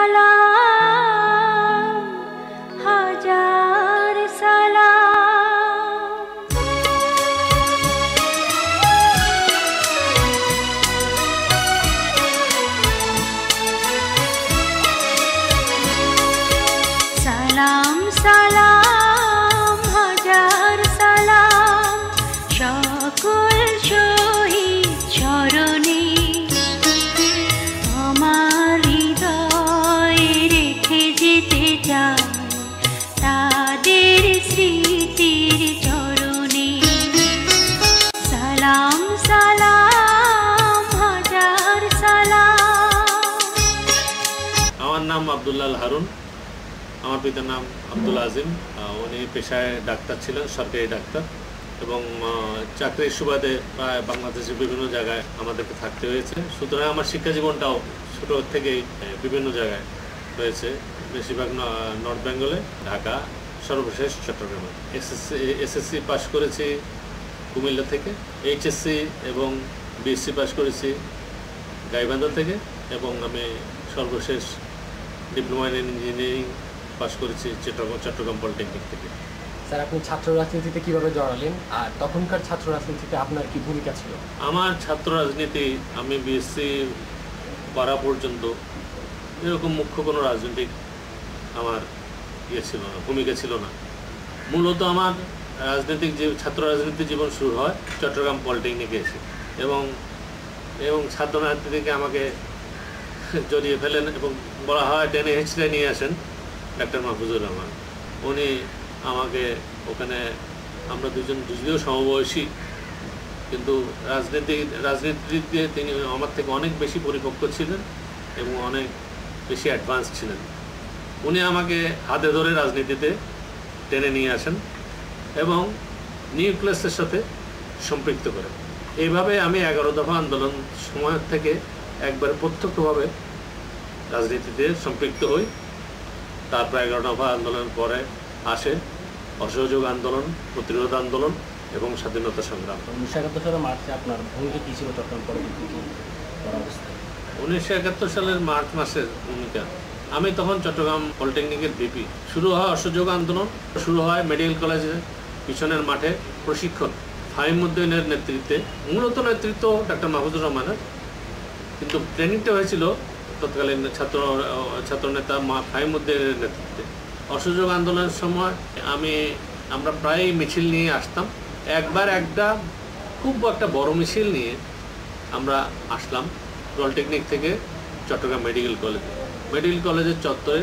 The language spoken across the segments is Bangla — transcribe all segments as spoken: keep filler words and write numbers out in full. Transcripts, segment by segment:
সালাম হাজার সালাম সালাম সালাম হাজার সালাম সকল শহীদ চরণে আমার হৃদয়ে রেখে যেতে চাই তাদের স্মৃতির চরণে সালাম সালাম হাজার সালাম। আমার নাম আব্দুল্লাহ হারুন। আমার পিতার নাম আব্দুল আজিম। উনি পেশায় ডাক্তার ছিলেন, সরকারি ডাক্তার, এবং চাকরির সুবাদে প্রায় বাংলাদেশের বিভিন্ন জায়গায় আমাদেরকে থাকতে হয়েছে। সুতরাং আমার শিক্ষা জীবনটাও ছোটো থেকেই বিভিন্ন জায়গায় হয়েছে, বেশিরভাগ নর্থ বেঙ্গলে, ঢাকা, সর্বশেষ চট্টগ্রামে। এসএসসি এসএসসি পাশ করেছি কুমিল্লা থেকে, এইচএসসি এবং বিএসসি পাশ করেছি গাইবান্ধা থেকে, এবং আমি সর্বশেষ ডিপ্লোমা ইন ইঞ্জিনিয়ারিং পাশ করেছি চট্টগ্রাম চট্টগ্রাম পলিটেকনিক থেকে। স্যার, আপনি ছাত্র রাজনীতিতে কীভাবে জড়ালেন, আর তখনকার ছাত্র রাজনীতিতে আপনার কি ভূমিকা ছিল? আমার ছাত্র রাজনীতি, আমি বিএসসি করা পর্যন্ত এরকম মুখ্য কোনো রাজনৈতিক আমার ইয়ে ছিল না, ভূমিকা ছিল না। মূলত আমার রাজনৈতিক যে ছাত্র রাজনীতি জীবন শুরু হয় চট্টগ্রাম পলিটেকনিকে এসে, এবং এবং ছাত্র রাজনীতি থেকে আমাকে জড়িয়ে ফেলেন এবং বলা হয় টেনে হেঁচড়ে নিয়ে আসেন ডাক্তার মাহফুজুর রহমান। উনি আমাকে ওখানে, আমরা দুজন যদিও সমবয়সী, কিন্তু রাজনীতি রাজনীতিতে তিনি আমার থেকে অনেক বেশি পরিপক্ক ছিলেন এবং অনেক বেশি অ্যাডভান্স ছিলেন। উনি আমাকে হাতে ধরে রাজনীতিতে টেনে নিয়ে আসেন এবং নিউক্লিয়াসের সাথে সম্পৃক্ত করেন। এইভাবে আমি এগারো দফা আন্দোলন সময় থেকে একবারে প্রত্যক্ষভাবে রাজনীতিতে সম্পৃক্ত হই। তারপর এগারো দফা আন্দোলন পরে আসে অসহযোগ আন্দোলন, প্রতিরোধ আন্দোলন এবং স্বাধীনতা সংগ্রাম। উনিশশো একাত্তর সালের মার্চে আপনার ভূমিকা কী ছিল চট্টগ্রাম পলিটেকনিক অবস্থায়? উনিশশো একাত্তর সালের মার্চ মাসের ভূমিকা, আমি তখন চট্টগ্রাম পলিটেকনিকের ভিপি। শুরু হয় অসহযোগ আন্দোলন, শুরু হয় মেডিকেল কলেজের পিছনের মাঠে প্রশিক্ষণ ফাহিমউদ্দিনের নেতৃত্বে, মূলত নেতৃত্ব ডাক্তার মাহফুজুর রহমানের, কিন্তু ট্রেনিংটা হয়েছিল তৎকালীন ছাত্র ছাত্রনেতা ফাহিমউদ্দিনের নেতৃত্বে। অসহযোগ আন্দোলনের সময় আমি আমরা প্রায় মিছিল নিয়ে আসতাম। একবার একটা খুব একটা বড় মিছিল নিয়ে আমরা আসলাম পলিটেকনিক থেকে চট্টগ্রাম মেডিকেল কলেজে। মেডিকেল কলেজের চত্বরে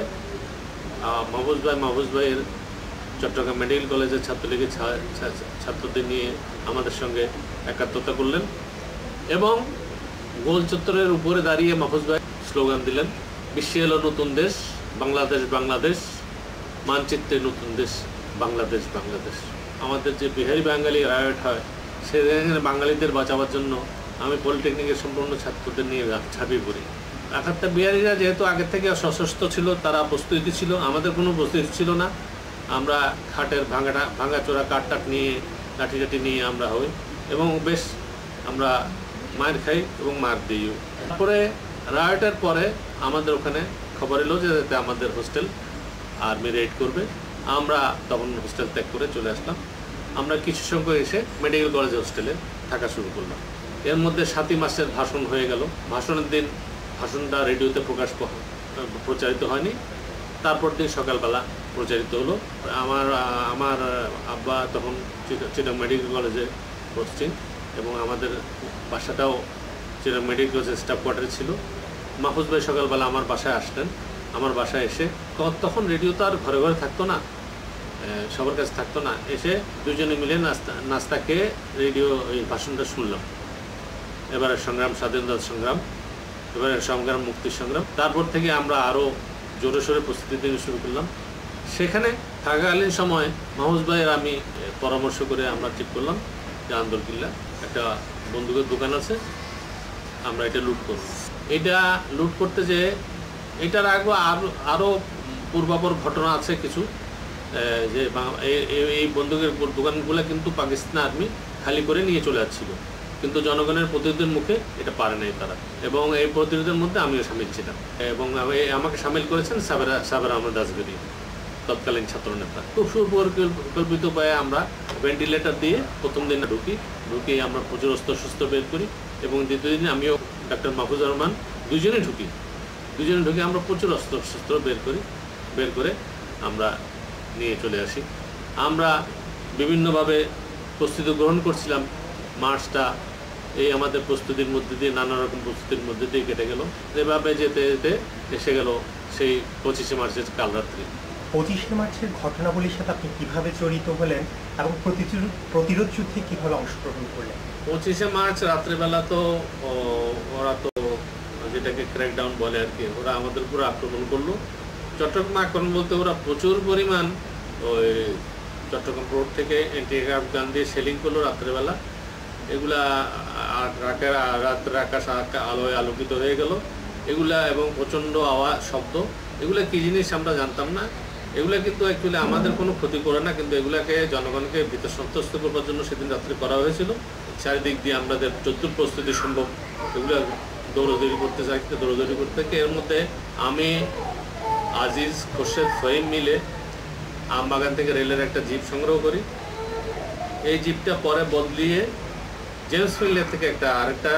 মাহফুজ ভাই মাহফুজ ভাইয়ের চট্টগ্রাম মেডিকেল কলেজের ছাত্রলীগের ছাত্রদের নিয়ে আমাদের সঙ্গে একাত্মতা করলেন এবং গোল চত্বরের উপরে দাঁড়িয়ে মাহফুজ ভাই স্লোগান দিলেন, বিশ্বে এলো নতুন দেশ, বাংলাদেশ বাংলাদেশ, মানচিত্রে নতুন দেশ, বাংলাদেশ বাংলাদেশ। আমাদের যে বিহারি বাঙালি রায়ট হয়, সেখানে বাঙালিদের বাঁচাবার জন্য আমি পলিটেকনিকের সম্পূর্ণ ছাত্রদের নিয়ে ঝাঁপিয়ে পড়ি। একাত্তর বিহারিরা যেহেতু আগের থেকে সশস্ত্র ছিল, তারা প্রস্তুতি ছিল, আমাদের কোনো প্রস্তুতি ছিল না। আমরা খাটের ভাঙাটা ভাঙাচোরা কাঠ টাট নিয়ে লাঠি টাঠি নিয়ে আমরা হই এবং বেশ আমরা মার খাই এবং মার দিইও। তারপরে রায়টের পরে আমাদের ওখানে খবর এলো যে আমাদের হোস্টেল আর্মি রেড করবে। আমরা তখন হোস্টেল ত্যাগ করে চলে আসলাম। আমরা কিছু সংখ্যক এসে মেডিকেল কলেজ হোস্টেলে থাকা শুরু করলাম। এর মধ্যে সাতই মাসের ভাষণ হয়ে গেল। ভাষণের দিন ভাষণটা রেডিওতে প্রকাশ প্রচারিত হয়নি, তারপর দিন সকালবেলা প্রচারিত হলো। আমার আমার আব্বা তখন চিটাং মেডিকেল কলেজে পড়ছেন এবং আমাদের বাসাটাও চিটাং মেডিকেল কলেজের স্টাফ কোয়ার্টারে ছিল। মাহফুজ ভাই সকালবেলা আমার বাসায় আসতেন। আমার বাসায় এসে, তখন রেডিও তো আর ঘরে ঘরে থাকতো না, সবার কাছে থাকতো না, এসে দুজনে মিলে নাস্তা নাস্তা খেয়ে রেডিও এই ভাষণটা শুনলাম। এবারে সংগ্রাম, স্বাধীনতা সংগ্রাম, এবারে সংগ্রাম, মুক্তির সংগ্রাম। তারপর থেকে আমরা আরও জোরে সোরে প্রস্তুতি নিতে শুরু করলাম। সেখানে থাকাকালীন সময় মাহফুজ ভাইয়ের আমি পরামর্শ করে আমরা ঠিক করলাম যে আন্দরকিল্লা একটা বন্দুকের দোকান আছে, আমরা এটা লুট করব। এটা লুট করতে যে এটার আগে আরও আরও পূর্বাপর ঘটনা আছে কিছু, যে এই বন্দুকের দোকানগুলো কিন্তু পাকিস্তান আর্মি খালি করে নিয়ে চলে যাচ্ছিল কিন্তু জনগণের প্রতিনিধির মুখে এটা পারে নাই তারা, এবং এই প্রতিনিধিদের মধ্যে আমিও সামিল ছিলাম, এবং আমাকে সামিল করেছেন সাবেরা সাবের আহমেদ আজগরি, তৎকালীন ছাত্রনেতা। খুব সুপরিকল্পিত উপায়ে আমরা ভেন্টিলেটর দিয়ে প্রথম দিনে ঢুকি ঢুকি আমরা প্রচুর অস্ত্র শস্ত্র বের করি, এবং দ্বিতীয় দিনে আমিও ডাক্তার মাহফুজুর রহমান দুজনে ঢুকি দুজনে ঢুকে আমরা প্রচুর অস্ত্র শস্ত্র বের করি বের করে আমরা নিয়ে চলে আসি। আমরা বিভিন্নভাবে প্রস্তুতি গ্রহণ করছিলাম। মার্চটা এই আমাদের প্রস্তুতির মধ্যে দিয়ে, নানা রকম প্রস্তুতির মধ্যে দিয়ে কেটে গেল। এভাবে যেতে যেতে এসে গেল সেই পঁচিশে মার্চের কাল রাত্রি। পঁচিশে মার্চের ঘটনাবলীর সাথে আপনি কীভাবে জড়িত হলেন এবং প্রতিরোধ প্রতিরোধ যুদ্ধে কীভাবে অংশগ্রহণ করলেন? পঁচিশে মার্চ রাত্রেবেলা তো ওরা তো যেটাকে ক্র্যাকডাউন বলে আর কি, ওরা আমাদের উপর আক্রমণ করলো। চট্টগ্রাম আক্রমণ বলতে ওরা প্রচুর পরিমাণ ওই চট্টগ্রাম রোড থেকে এন্টি এয়ারক্রাফট গান দিয়ে সেলিং করলো রাত্রেবেলা। এগুলা রাতের রাতের আকাশ আলোয় আলোকিত হয়ে গেল এগুলা, এবং প্রচণ্ড আওয়াজ শব্দ। এগুলা কী জিনিস আমরা জানতাম না। এগুলা কিন্তু অ্যাকচুয়ালি আমাদের কোনো ক্ষতি করে না, কিন্তু এগুলাকে জনগণকে ভীত সন্ত্রস্ত করবার জন্য সেদিন রাত্রে করা হয়েছিল। চারিদিক দিয়ে আমাদের চতুর প্রস্তুতি সম্ভব এগুলো দৌড়দৌড়ি করতে চাই দৌড়দৌড়ি করতে থাকে। এর মধ্যে আমি, আজিজ, খোরশেদ, ফহিম মিলে আমবাগান থেকে রেলের একটা জিপ সংগ্রহ করি। এই জিপটা পরে বদলিয়ে জেমস মিলের থেকে একটা আরেকটা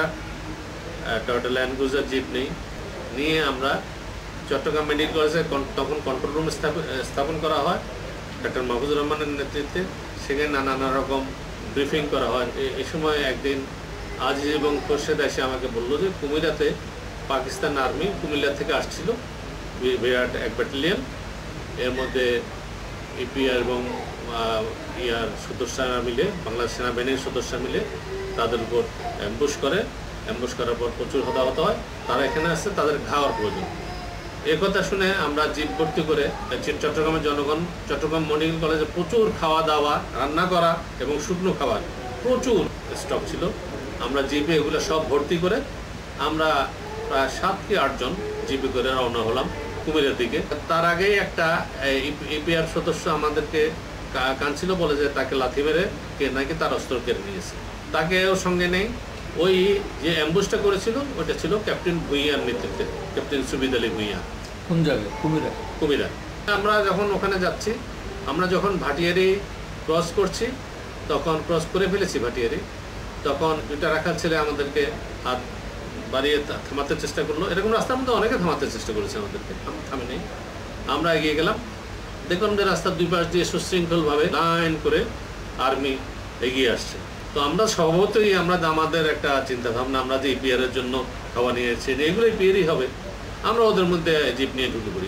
টয়োটা ল্যান্ড ক্রুজার জিপ নেই নিয়ে আমরা চট্টগ্রাম মেডিকেল কলেজে তখন কন্ট্রোল রুম স্থাপন করা হয় ডাক্তার মাহফুজুর রহমানের নেতৃত্বে। সেখানে নানা রকম ব্রিফিং করা হয়। এই সময় একদিন আজিজ এবং খোরশেদ এসে আমাকে বললো যে কুমিল্লাতে পাকিস্তান আর্মি কুমিল্লা থেকে আসছিল বিরাট এক ব্যাটালিয়ন, এর মধ্যে ইপিআর এবং ইয়ার সদস্যরা মিলে, বাংলাদেশ সেনাবাহিনীর সদস্য মিলে তাদের উপর অ্যাম্বুশ করে। অ্যাম্বুশ করার পর প্রচুর হতাহত হয়। তারা এখানে আসছে, তাদের খাওয়ার প্রয়োজন। এ কথা শুনে আমরা জিপ ভর্তি করে চট্টগ্রামের জনগণ, চট্টগ্রাম মেডিকেল কলেজে প্রচুর খাওয়া দাওয়া, রান্না করা এবং শুকনো খাবার প্রচুর স্টক ছিল। আমরা জিপে এগুলো সব ভর্তি করে আমরা প্রায় সাত কি আটজন জিপে করে রওনা হলাম কুমিল্লার দিকে। তার আগেই একটা ইপিআর সদস্য আমাদেরকে কাঁদছিল, বলে যে তাকে লাথি মেরে কে নাকি তার অস্ত্র কেড়ে নিয়েছে। তাকেও সঙ্গে নেই। ওই যে অ্যাম্বুশটা করেছিল ওটা ছিল ক্যাপ্টেন ভুইয়ার নেতৃত্বে, ক্যাপ্টেন সুবিদ আলী ভুইয়া। কোন জায়গায়? কুমিল্লা। কুমিল্লা। আমরা যখন ওখানে যাচ্ছি, আমরা যখন ভাটিয়ারি ক্রস করছি, তখন ক্রস করে ফেলেছি ভাটিয়ারি, তখন দুটা রাখার ছেলে আমাদেরকে হাত বাড়িয়ে থামাতে চেষ্টা করলো। এরকম রাস্তার মধ্যে অনেকে থামাতে চেষ্টা করেছে আমাদেরকে, থামে নেই। আমরা এগিয়ে গেলাম, দেখলাম যে রাস্তার দুই পাশ দিয়ে সুশৃঙ্খলভাবে লাইন করে আর্মি এগিয়ে আসছে। তো আমরা স্বভাবতই আমরা আমাদের একটা চিন্তা ভাবনা, আমরা যে ইপিআরের জন্য খাওয়া নিয়েছি যে এগুলো ইপিআরই হবে, আমরা ওদের মধ্যে জিপ নিয়ে ঢুকে পড়ি।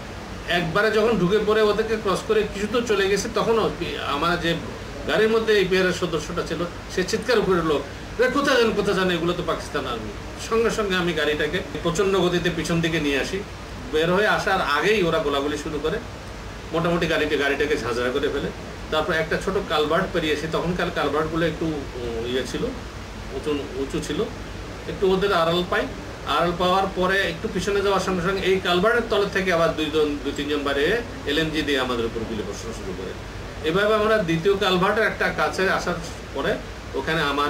একবারে যখন ঢুকে পড়ে ওদেরকে ক্রস করে কিছু তো চলে গেছে, তখনও আমার যে গাড়ির মধ্যে ইপিআরের সদস্যটা ছিল সে চিৎকার করে উঠলো, কোথায় যান কোথায় যান, এগুলো তো পাকিস্তান আর্মি। সঙ্গে সঙ্গে আমি গাড়িটাকে প্রচণ্ড গতিতে পিছন দিকে নিয়ে আসি। বের হয়ে আসার আগেই ওরা গোলাগুলি শুরু করে, মোটামুটি গাড়িটা গাড়িটাকে ঝাঁঝরা করে ফেলে। তারপর একটা ছোট কালভার্ট পেরিয়েছি, তখনকার কালভার্টগুলো একটু ইয়ে ছিল, উঁচু উঁচু ছিল, একটু ওদের আড়াল পাই। আড়াল পাওয়ার পরে একটু পিছনে যাওয়ার সঙ্গে সঙ্গে এই কালভার্টের তলের থেকে আবার দুইজন দুই তিনজন বাড়িয়ে এলএমজি দিয়ে আমাদের উপর গুলি বর্ষণ শুরু করে। এভাবে আমরা দ্বিতীয় কালভার্টের একটা কাছে আসার পরে ওখানে আমার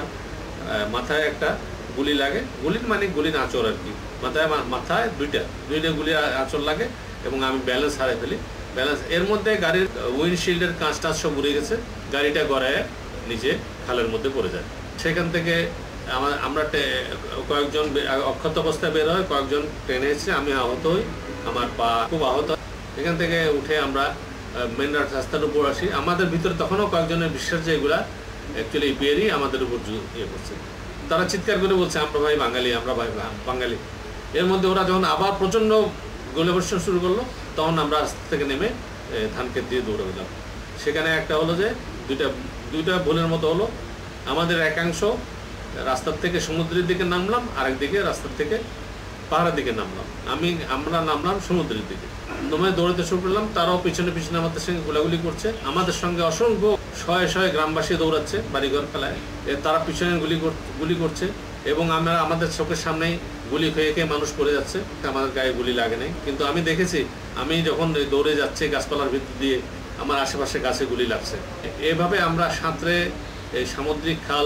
মাথায় একটা গুলি লাগে। গুলির মানে গুলির আঁচড় আর কি, মাথায় মাথায় দুইটা দুইটা গুলির আঁচড় লাগে এবং আমি ব্যালেন্স হারিয়ে ফেলি। ব্যালেন্স এর মধ্যে গাড়ির উইন্ডশিল্ডের কাঁচ টাচ সব উড়ে গেছে, গাড়িটা গড়ায় নিচে খালের মধ্যে পড়ে যায়। সেখান থেকে আমার আমরা কয়েকজন অক্ষত অবস্থায় বের হয়, কয়েকজন ট্রেনে এসেছে, আমি আহত হই, আমার পা খুব আহত। এখান থেকে উঠে আমরা মেন রাস্তার উপর আসি। আমাদের ভিতরে তখনও কয়েকজনের বিশ্বাস যে এগুলা অ্যাকচুয়ালি ইপিআরই আমাদের উপর ইয়ে করছে। তারা চিৎকার করে বলছে আমরা ভাই বাঙালি, আমরা ভাই বাঙালি। এর মধ্যে ওরা যখন আবার প্রচণ্ড গোলাবর্ষণ শুরু করলো, তখন আমরা রাস্তা থেকে নেমে ধানক্ষেত দিয়ে দৌড়ে গেলাম। সেখানে একটা হলো যে দুইটা দুইটা ভুলের মতো হলো, আমাদের একাংশ রাস্তার থেকে সমুদ্রের দিকে নামলাম, আরেক দিকে রাস্তার থেকে পাহাড়ের দিকে নামলাম। আমি আমরা নামলাম সমুদ্রের দিকে, দমে দৌড়াতে শুরু করলাম। তারাও পিছনে পিছনে আমাদের সঙ্গে গোলাগুলি করছে। আমাদের সঙ্গে অসংখ্য শয়ে শয়ে গ্রামবাসী দৌড়াচ্ছে বাড়িঘর ফেলায়, তারা পিছনে গুলি গুলি করছে এবং আমরা আমাদের চোখের সামনেই গুলি খেয়ে খেয়ে মানুষ পড়ে যাচ্ছে। আমাদের গায়ে গুলি লাগে নাই, কিন্তু আমি দেখেছি আমি যখন দৌড়ে যাচ্ছি গাছপালার ভিতর দিয়ে আমার আশেপাশে গাছে গুলি লাগছে। এভাবে আমরা সাঁতরে এই সামুদ্রিক খাল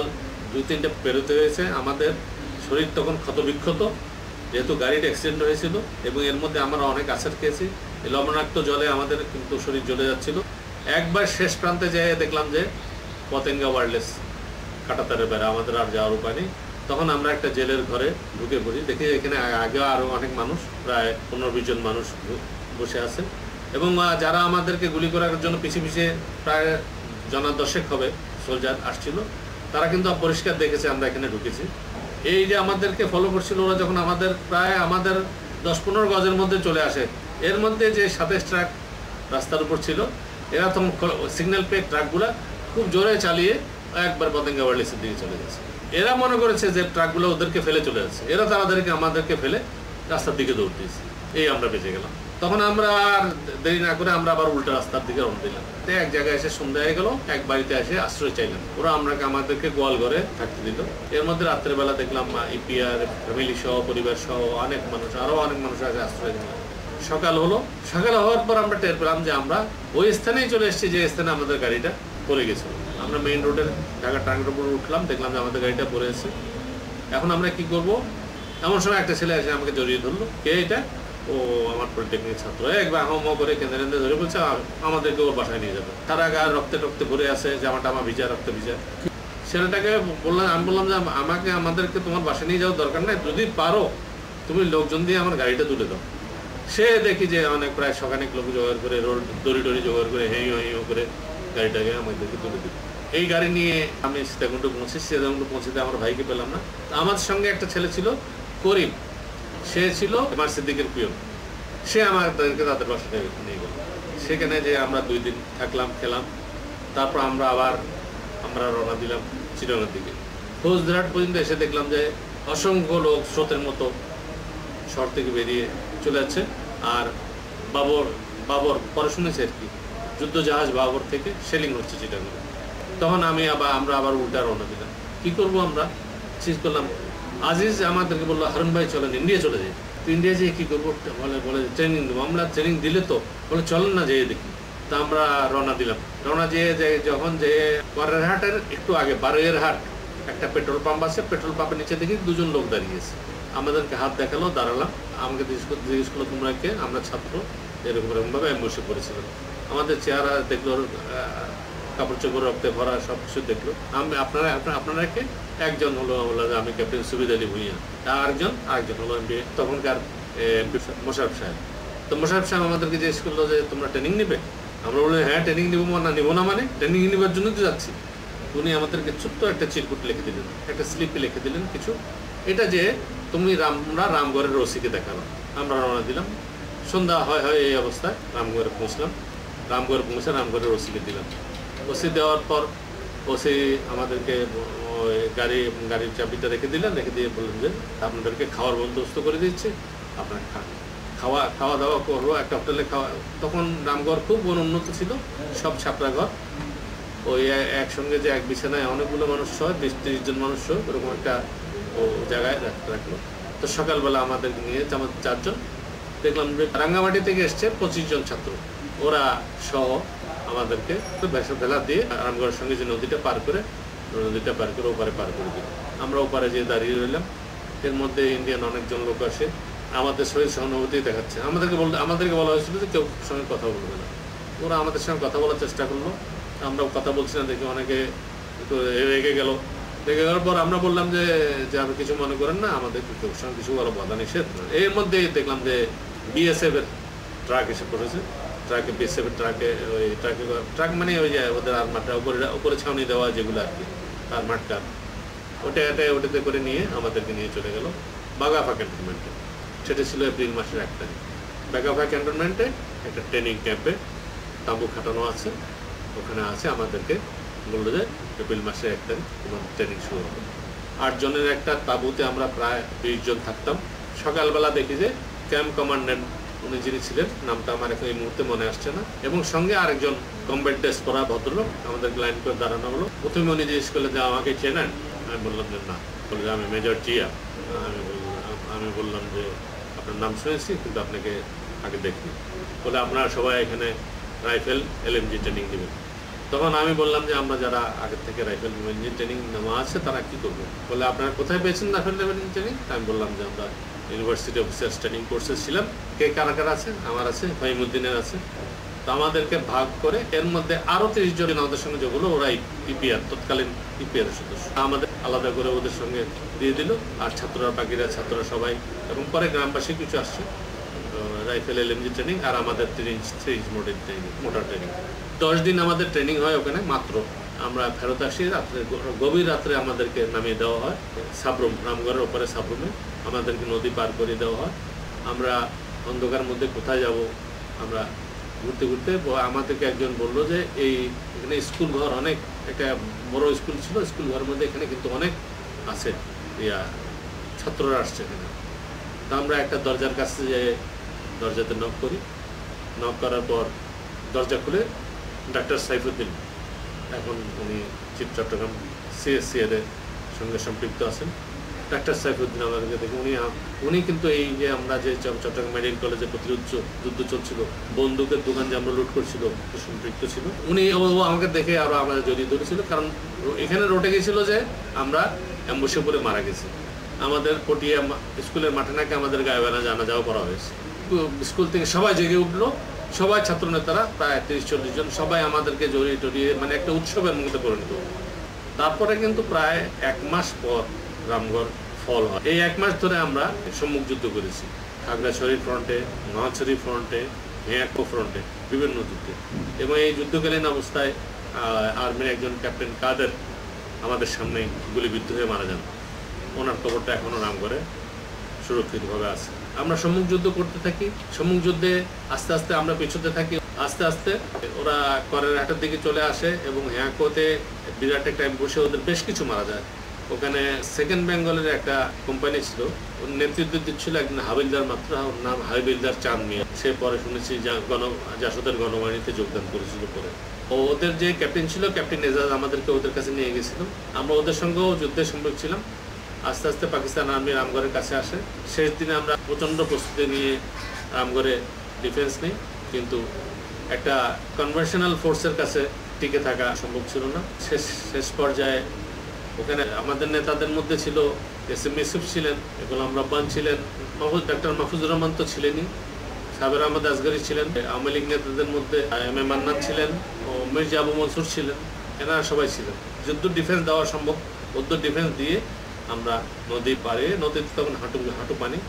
দুই তিনটা পেরোতে হয়েছে। আমাদের শরীর তখন ক্ষতবিক্ষত, যেহেতু গাড়িটা অ্যাক্সিডেন্ট হয়েছিল এবং এর মধ্যে আমরা অনেক আছাড় খেয়েছি। এই লবণাক্ত জলে আমাদের কিন্তু শরীর জ্বলে যাচ্ছিল। একবার শেষ প্রান্তে যেয়ে দেখলাম যে পতেঙ্গা ওয়্যারলেস কাঁটাতারের বেড়া, আমাদের আর যাওয়ার উপায় নেই। তখন আমরা একটা জেলের ঘরে ঢুকে পড়ি, দেখি এখানে আগেও আরও অনেক মানুষ, প্রায় পনেরো বিশ জন মানুষ বসে আছে এবং যারা আমাদেরকে গুলি করার জন্য পিছিয়ে পিছিয়ে প্রায় জনা দশেক হবে সোলজার আসছিল, তারা কিন্তু পরিষ্কার দেখেছে আমরা এখানে ঢুকেছি। এই যে আমাদেরকে ফলো করছিল ওরা, যখন আমাদের প্রায় আমাদের দশ পনেরো গজের মধ্যে চলে আসে, এর মধ্যে যে সাতাশ ট্রাক রাস্তার উপর ছিল, এরা তখন সিগন্যাল পেয়ে ট্রাকগুলা খুব জোরে চালিয়ে একবার পতেঙ্গা ওয়্যারলেসের দিকে চলে গেছে। এরা মনে করেছে যে ট্রাকগুলো ওদেরকে ফেলে চলে যাচ্ছে, এরা তাদেরকে আমাদেরকে ফেলে রাস্তার দিকে দৌড় দিয়েছে। এই আমরা বেঁচে গেলাম। তখন আমরা আর দেরি না করে আমরা আবার উল্টা রাস্তার দিকে রওনা দিলাম। এক জায়গায় এসে সন্ধ্যা হয়ে গেল, এক বাড়িতে এসে আশ্রয় চাইলাম। ওরা আমরা আমাদেরকে গোয়াল ঘরে থাকতে দিল। এর মধ্যে রাত্রেবেলা দেখলাম ইপিআর ফ্যামিলি সহ, পরিবার সহ অনেক মানুষ, আরও অনেক মানুষ আছে আশ্রয় দিলাম। সকাল হলো, সকাল হওয়ার পর আমরা টের পেলাম যে আমরা ওই স্থানেই চলে এসেছি যে স্থানে আমাদের গাড়িটা পড়ে গেছিল। আমরা মেইন রোডের ঢাকা ট্রাঙ্কের উপর উঠলাম, দেখলাম যে আমাদের গাড়িটা পড়ে এসেছে। এখন আমরা কি করব? এমন সময় একটা ছেলে এসে আমাকে জড়িয়ে ধরলো। কে এটা? ও আমার পলিটেকনিক ছাত্র। একবার হাম করে কেঁদে কেঁদে ধরে বলছে আমাদেরকে ওর বাসায় নিয়ে যাবে। তারা গায়ে রক্তে টক্তে ভরে আছে, জামাটা আমার ভিজা, রক্তে ভিজা। ছেলেটাকে বললাম, আমি বললাম যে আমাকে আমাদেরকে তোমার বাসায় নিয়ে যাওয়ার দরকার নেই, যদি পারো তুমি লোকজন দিয়ে আমার গাড়িটা তুলে দাও। সে দেখি যে অনেক প্রায় সখানেক লোক জোগাড় করে, রোড দড়ি টড়ি জোগাড় করে হেঁয়ো হেঁয়ো করে গাড়িটাকে আমাদেরকে তুলে দিল। এই গাড়ি নিয়ে আমি সীতাকুণ্ড পৌঁছি। সীতাকুণ্ড পৌঁছতে আমার ভাইকে পেলাম না। আমার সঙ্গে একটা ছেলে ছিল করিম, সে ছিল আমার সিদ্দিকের প্রিয়। সে আমাদেরকে তাদের বাসায় নিয়ে গেল। সেখানে যে আমরা দুই দিন থাকলাম, খেলাম। তারপর আমরা আবার আমরা রওনা দিলাম চিটাগাংয়ের দিকে। ফৌজদারহাট পর্যন্ত এসে দেখলাম যে অসংখ্য লোক স্রোতের মতো শহর থেকে বেরিয়ে চলে যাচ্ছে। আর বাবর বাবর পরে শুনেছে আর কি, যুদ্ধ জাহাজ বাবর থেকে সেলিং হচ্ছে চিটাগাংয়ে। তখন আমি আবার আমরা আবার উল্টা রওনা দিলাম। কী করবো আমরা চিজ করলাম। আজিজ আমাদেরকে বললো হারুন ভাই চলেন ইন্ডিয়া চলে যাই। তো ইন্ডিয়া যেয়ে কী করবো? বলে বলে ট্রেনিং দেবো। আমরা ট্রেনিং দিলে তো বলে চলেন না যেয়ে দেখি। তা আমরা রওনা দিলাম। রওনা যেয়ে যে যখন যে বারেরহাটের একটু আগে বারেরহাট একটা পেট্রোল পাম্প আছে, পেট্রোল পাম্পের নিচে দেখি দুজন লোক দাঁড়িয়েছে। আমাদেরকে হাত দেখালো, দাঁড়ালাম। আমাকে জিজ্ঞেস করলো তোমরা কে? আমরা ছাত্র। এরকম এরকমভাবে আমি বসে পড়েছিলাম। আমাদের চেহারা দেখলো, কাপড় চোপড় রক্তে ভরা, সব কিছু দেখলো। আমি আপনারা আপনারা কে? একজন হলো বললো যে আমি ক্যাপ্টেন সুবিদ আলী ভুঁইয়া, আরেকজন আরেকজন হলো এমপি তখনকার মোশারফ সাহেব। তো মোশারফ সাহেব আমাদেরকে জিজ্ঞেস করলো যে তোমরা ট্রেনিং নেবে? আমরা বললাম হ্যাঁ ট্রেনিং নেবো। না নিবো না মানে ট্রেনিং নেবার জন্য তো যাচ্ছি। উনি আমাদেরকে ছোট্ট একটা চিরকুট লিখে দিলেন, একটা স্লিপে লিখে দিলেন কিছু, এটা যে তুমি আমরা রামগড়ের ওসিকে দেখাবো। আমরা রওনা দিলাম। সন্ধ্যা হয় হয় এই অবস্থায় রামগড়ে পৌঁছলাম। রামগড়ে পৌঁছে রামগড়ের ওসিকে দিলাম। ওসি দেওয়ার পর ওসি আমাদেরকে গাড়ি গাড়ির চাবিটা রেখে দিলেন। রেখে দিয়ে বললেন যে আপনাদেরকে খাওয়ার বন্দোবস্ত করে দিচ্ছে, আপনার খান। খাওয়া খাওয়া দাওয়া করবো একটা হোটেলে খাওয়া। তখন রামগড় খুব অনুন্নত ছিল, সব ছাপড়া ঘর। ওই একসঙ্গে যে এক বিছানায় অনেকগুলো মানুষ সহ বিশ তিরিশ জন মানুষ সহ ওরকম একটা ও জায়গায় রাখলো। তো সকালবেলা আমাদেরকে নিয়ে আমাদের চারজন দেখলাম যে রাঙ্গামাটি থেকে এসছে পঁচিশ জন ছাত্র, ওরা সহ আমাদেরকে ভেলা দিয়ে রামগড়ের সঙ্গে যে নদীটা পার করে নদীটা পার করে ওপারে পার করে দিল। আমরা ওপারে যেয়ে দাঁড়িয়ে রইলাম। এর মধ্যে ইন্ডিয়ান অনেকজন লোক আসে, আমাদের শরীর সহানুভূতি দেখাচ্ছে। আমাদেরকে বলতে আমাদেরকে বলা হয়েছিল যে কেউ সঙ্গে কথা বলবে না। ওরা আমাদের সঙ্গে কথা বলার চেষ্টা করলো। আমরাও কথা বলছি না দেখি অনেকে একটু রেগে গেল। রেগে যাওয়ার পর আমরা বললাম যে যে আপনি কিছু মনে করেন না, আমাদের কেউ সঙ্গে কিছু বলা বাধা নিষেধ। এর মধ্যেই দেখলাম যে বিএসএফ এর ট্রাক এসে পড়েছে। ট্রাকে বিএসএফ এর ট্রাকে ওই ট্রাকে ট্রাক মানে ওই যে ওদের আর মাঠটা উপরে উপরে ছাউনি দেওয়া যেগুলো আর কি, আর মাঠটা ওটা এটা ওটাতে করে নিয়ে আমাদেরকে নিয়ে চলে গেল বাগাফা ক্যান্টনমেন্টে। সেটা ছিল এপ্রিল মাসের এক তারিখ। বাগাফা ক্যান্টনমেন্টে একটা ট্রেনিং ক্যাম্পে তাঁবু খাটানো আছে, ওখানে আছে। আমাদেরকে বললো যে এপ্রিল মাসের এক তারিখ আমাদের ট্রেনিং শুরু হবে। আট জনের একটা তাঁবুতে আমরা প্রায় বিশ জন থাকতাম। সকালবেলা দেখি যে ক্যাম্প কমান্ডেন্ট উনি যিনি ছিলেন, নামটা আমার এখন এই মুহূর্তে মনে আসছে না, এবং সঙ্গে আরেকজন কমব্যাট ড্রেস পরা ভদ্রলোক আমাদেরকে লাইন করে দাঁড়ানো হলো। প্রথমে উনি জিজ্ঞেস করলেন যে আমাকে চেনেন? আমি বললাম যে না। বললো যে আমি মেজর জিয়া। আমি আমি বললাম যে আপনার নাম শুনেছি কিন্তু আপনাকে আগে দেখি। বলে আপনারা সবাই এখানে রাইফেল এলএমজি ট্রেনিং দেবেন। তখন আমি বললাম যে আমরা যারা আগের থেকে রাইফেল ইঞ্জিন ট্রেনিং নেওয়া আছে তারা কি করবে, বলে আপনারা কোথায় পেয়েছেন রাইফেল ইঞ্জিন ট্রেনিং? আমি বললাম যে আমরা ইউনিভার্সিটি অফিসার্স ট্রেনিং কোর্সেস ছিলাম। কে কারা কারা আছে? আমার আছে, ফাহিমউদ্দিনের আছে। তো আমাদেরকে ভাগ করে এর মধ্যে আরো তিরিশ জন আমাদের সঙ্গে যেগুলো ওরা ইপিআর তৎকালীন ইপিআর সদস্য, আমাদের আলাদা করে ওদের সঙ্গে দিয়ে দিল। আর ছাত্ররা বাকিরা ছাত্ররা সবাই, এবং পরে গ্রামবাসী কিছু আসছে, রাইফেল এলএমজি ট্রেনিং আর আমাদের three inch three inch mortar training mortar training দশ দিন আমাদের ট্রেনিং হয় ওখানে। মাত্র আমরা ফেরত আসি রাত্রে, গভীর রাত্রে আমাদেরকে নামিয়ে দেওয়া হয় সাবরুম, রামগড়ের ওপরে সাবরুমে আমাদেরকে নদী পার করে দেওয়া হয়। আমরা অন্ধকার মধ্যে কোথায় যাব, আমরা ঘুরতে ঘুরতে আমাদেরকে একজন বললো যে এই এখানে স্কুল ঘর অনেক, একটা বড় স্কুল ছিল, স্কুল ঘরের মধ্যে এখানে কিন্তু অনেক আছে ইয়া ছাত্ররা আসছে এখানে। তো আমরা একটা দরজার কাছে যে দরজাতে নক করি, নক করার পর দরজা খুলে ডাক্তার সাইফুদ্দিন, এখন উনি চিফ চট্টগ্রাম সিএসসিআর এর সঙ্গে সম্পৃক্ত আছেন, ডাক্তার সাইফুদ্দিন আমাদেরকে দেখে উনি উনি কিন্তু এই যে আমরা যে চট্টগ্রাম মেডিকেল কলেজে প্রতিরোধ যুদ্ধ চলছিল, বন্দুকের দোকান যে আমরা লুট করছিল সম্পৃক্ত ছিল, উনি আমাকে দেখে আরো আমাদের জড়িয়ে ধরেছিল। কারণ এখানে রটে গেছিল যে আমরা অ্যাম্বুশে পরে মারা গেছি। আমাদের পটিয়া স্কুলের মাঠে নাকি আমাদের গায়ে বেনা জানা যাওয়া করা হয়েছে। স্কুল থেকে সবাই জেগে উঠলো, সবাই ছাত্রনেতারা প্রায় তিরিশ চল্লিশ জন সবাই আমাদেরকে জড়িয়ে টড়িয়ে মানে একটা উৎসবের মধ্যে পরিণত। তারপরে কিন্তু প্রায় এক মাস পর রামগড় ফল হয়। এই এক মাস ধরে আমরা সম্মুখ যুদ্ধ করেছি, খাগড়াছড়ি ফ্রন্টে, নোয়াছড়ি ফ্রন্টে, মেয়াকো ফ্রন্টে, বিভিন্ন যুদ্ধে। এবং এই যুদ্ধকালীন অবস্থায় আর্মির একজন ক্যাপ্টেন কাদের আমাদের সামনে গুলিবিদ্ধ হয়ে মারা যান। ওনার খবরটা এখনও রামগড়ে সুরক্ষিতভাবে আছে। আমরা সম্মুখ যুদ্ধ করতে থাকি, সম্মুখ যুদ্ধে আস্তে আস্তে আমরা পিছুতে থাকি, আস্তে আস্তে ওরা করের হাটের দিকে চলে আসে এবং হ্যাঁকোতে বিরাট একটা বসে ওদের বেশ কিছু মারা যায়। ওখানে সেকেন্ড বেঙ্গলের একটা কোম্পানি ছিল, ওর নেতৃত্ব দিচ্ছিল একজন হাবিলদার মাত্র, ওর নাম হাবিলদার চাঁদ মিয়া। সে পরে শুনেছি গণ জাসদের গণবাহিনীতে যোগদান করেছিল পরে। ও ওদের যে ক্যাপ্টেন ছিল, ক্যাপ্টেন এজাজ, আমাদেরকে ওদের কাছে নিয়ে গেছিল। আমরা ওদের সঙ্গেও যুদ্ধে সম্পৃক্ত ছিলাম। আস্তে আস্তে পাকিস্তান আর্মি রামগড়ের কাছে আসে। শেষ দিনে আমরা প্রচণ্ড প্রস্তুতি নিয়ে রামগড়ে ডিফেন্স নিই, কিন্তু একটা কনভেনশনাল ফোর্সের কাছে টিকে থাকা সম্ভব ছিল না। শেষ শেষ পর্যায়ে ওখানে আমাদের নেতাদের মধ্যে ছিল এস এম ইউসুফ ছিলেন, গোলাম রব্বান ছিলেন, মাহফুজ ডাক্তার মাহফুজুর রহমান তো ছিলেনই, সাবের আহমদ আসগরি ছিলেন, আওয়ামী লীগ নেতাদের মধ্যে এম এ মান্নান ছিলেন ও মির্জা আবু মনসুর ছিলেন, এনারা সবাই ছিলেন। যুদ্ধ ডিফেন্স দেওয়া সম্ভব, যুদ্ধ ডিফেন্স দিয়ে আমরা নদী পাড়ে, নদীতে তখন হাঁটু হাঁটু পানি,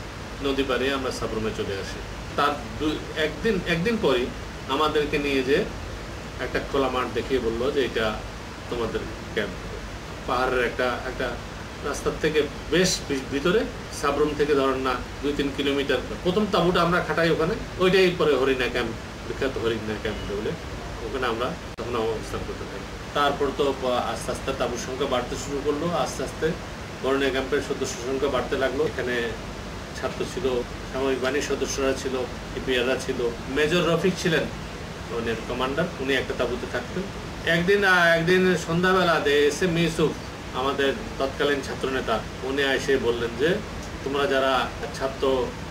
নদী পাড়ে আমরা সাবরুমে চলে আসি। তার একদিন একদিন পরই আমাদেরকে নিয়ে যে একটা খোলা মাঠ দেখিয়ে বললো যে এটা তোমাদের ক্যাম্প। পাহাড়ের একটা একটা রাস্তার থেকে বেশ ভিতরে, সাবরুম থেকে ধরেন না দুই তিন কিলোমিটার। প্রথম তাঁবুটা আমরা খাটাই ওখানে, ওইটাই পরে হরিণা ক্যাম্প, বিখ্যাত হরিণা ক্যাম্প বলে, ওখানে আমরা তখন অবস্থান করতে থাকি। তারপর তো আস্তে আস্তে তাঁবুর সংখ্যা বাড়তে শুরু করলো, আস্তে আস্তে হরিণা ক্যাম্পের সদস্য সংখ্যা বাড়তে লাগলো। এখানে ছাত্র ছিল, সামরিক বাহিনীর সদস্যরা ছিল, ইপিআররা ছিল। মেজর রফিক ছিলেন ওনের কমান্ডার, উনি একটা তাঁবুতে থাকতেন। একদিন একদিন সন্ধ্যাবেলা এস এম ইউসুফ আমাদের তৎকালীন ছাত্রনেতা, উনি এসে বললেন যে তোমরা যারা ছাত্র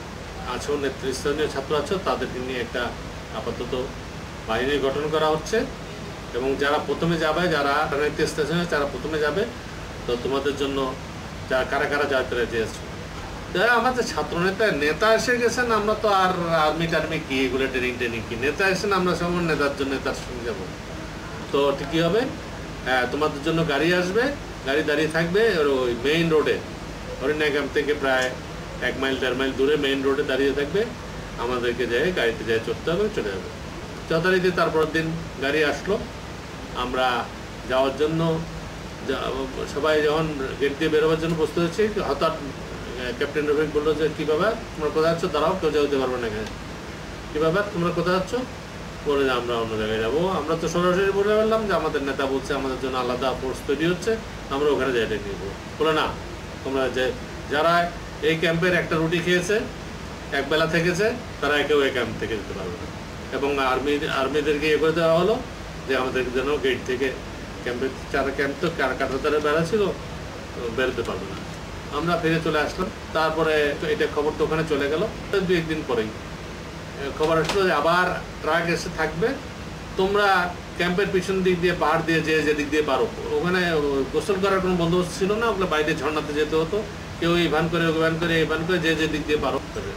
আছো, নেতৃস্থানীয় ছাত্র আছো, তাদেরকে নিয়ে একটা আপাতত বাহিনী গঠন করা হচ্ছে এবং যারা প্রথমে যাবে, যারা নেতৃস্থানীয় যারা প্রথমে যাবে, তো তোমাদের জন্য যা কারা কারা যাতে রাজি আছো। যারা আমাদের ছাত্রনেতা নেতা এসে গেছেন, আমরা তো আর আর্মি টার্মি কি এগুলো ট্রেনিং ট্রেনিং কি, নেতা এসেন আমরা সব নেতার জন্য নেতার সঙ্গে যাবো। তো ঠিকই হবে, হ্যাঁ তোমাদের জন্য গাড়ি আসবে, গাড়ি দাঁড়িয়ে থাকবে ওই মেইন রোডে, হরিণা ক্যাম্প থেকে প্রায় এক মাইল দেড় মাইল দূরে মেইন রোডে দাঁড়িয়ে থাকবে। আমাদেরকে যাই গাড়িতে যাই চড়তে হবে, চলে যাবে যথারীতি। তারপরের দিন গাড়ি আসলো, আমরা যাওয়ার জন্য সবাই যখন গেট দিয়ে বেরোবার জন্য প্রস্তুত হচ্ছি, হঠাৎ ক্যাপ্টেন রফিক বললো যে কী ব্যাপার তোমরা কোথায় যাচ্ছ, দাঁড়াও, কেউ যেতে পারবে না এখানে। কী ব্যাপার তোমরা কোথায় যাচ্ছ? বলে যে আমরা অন্য জায়গায় যাবো। আমরা তো সরাসরি বলে বললাম যে আমাদের নেতা বলছে আমাদের জন্য আলাদা ফোর্স তৈরি হচ্ছে, আমরা ওখানে যাই নিয়ে যাবো। বলে না, তোমরা যে যারা এই ক্যাম্পের একটা রুটি খেয়েছে, একবেলা থেকেছে, তারা কেউ এই ক্যাম্প থেকে যেতে পারবে না। এবং আর্মি আর্মিদেরকে ইয়ে করে দেওয়া হলো যে আমাদের যেন গেট থেকে ক্যাম্পের চারা ক্যাম্প তো কাঁটাতারে বেড়া ছিল, বেরোতে পারবে না। আমরা ফিরে চলে আসলাম। তারপরে এটা খবর তো ওখানে চলে গেল। দু একদিন পরেই খবর আসলো যে আবার ট্রাক এসে থাকবে, তোমরা ক্যাম্পের পিছন দিক দিয়ে পাহাড় দিয়ে যে যেদিক দিয়ে পারো, ওখানে গোসল করার কোনো বন্দোবস্ত ছিল না, ওগুলো বাইরে ঝর্ণাতে যেতে হতো, কেউ এই ভান করে ওই ভান করে এই ভান করে যে যে দিক দিয়ে পারো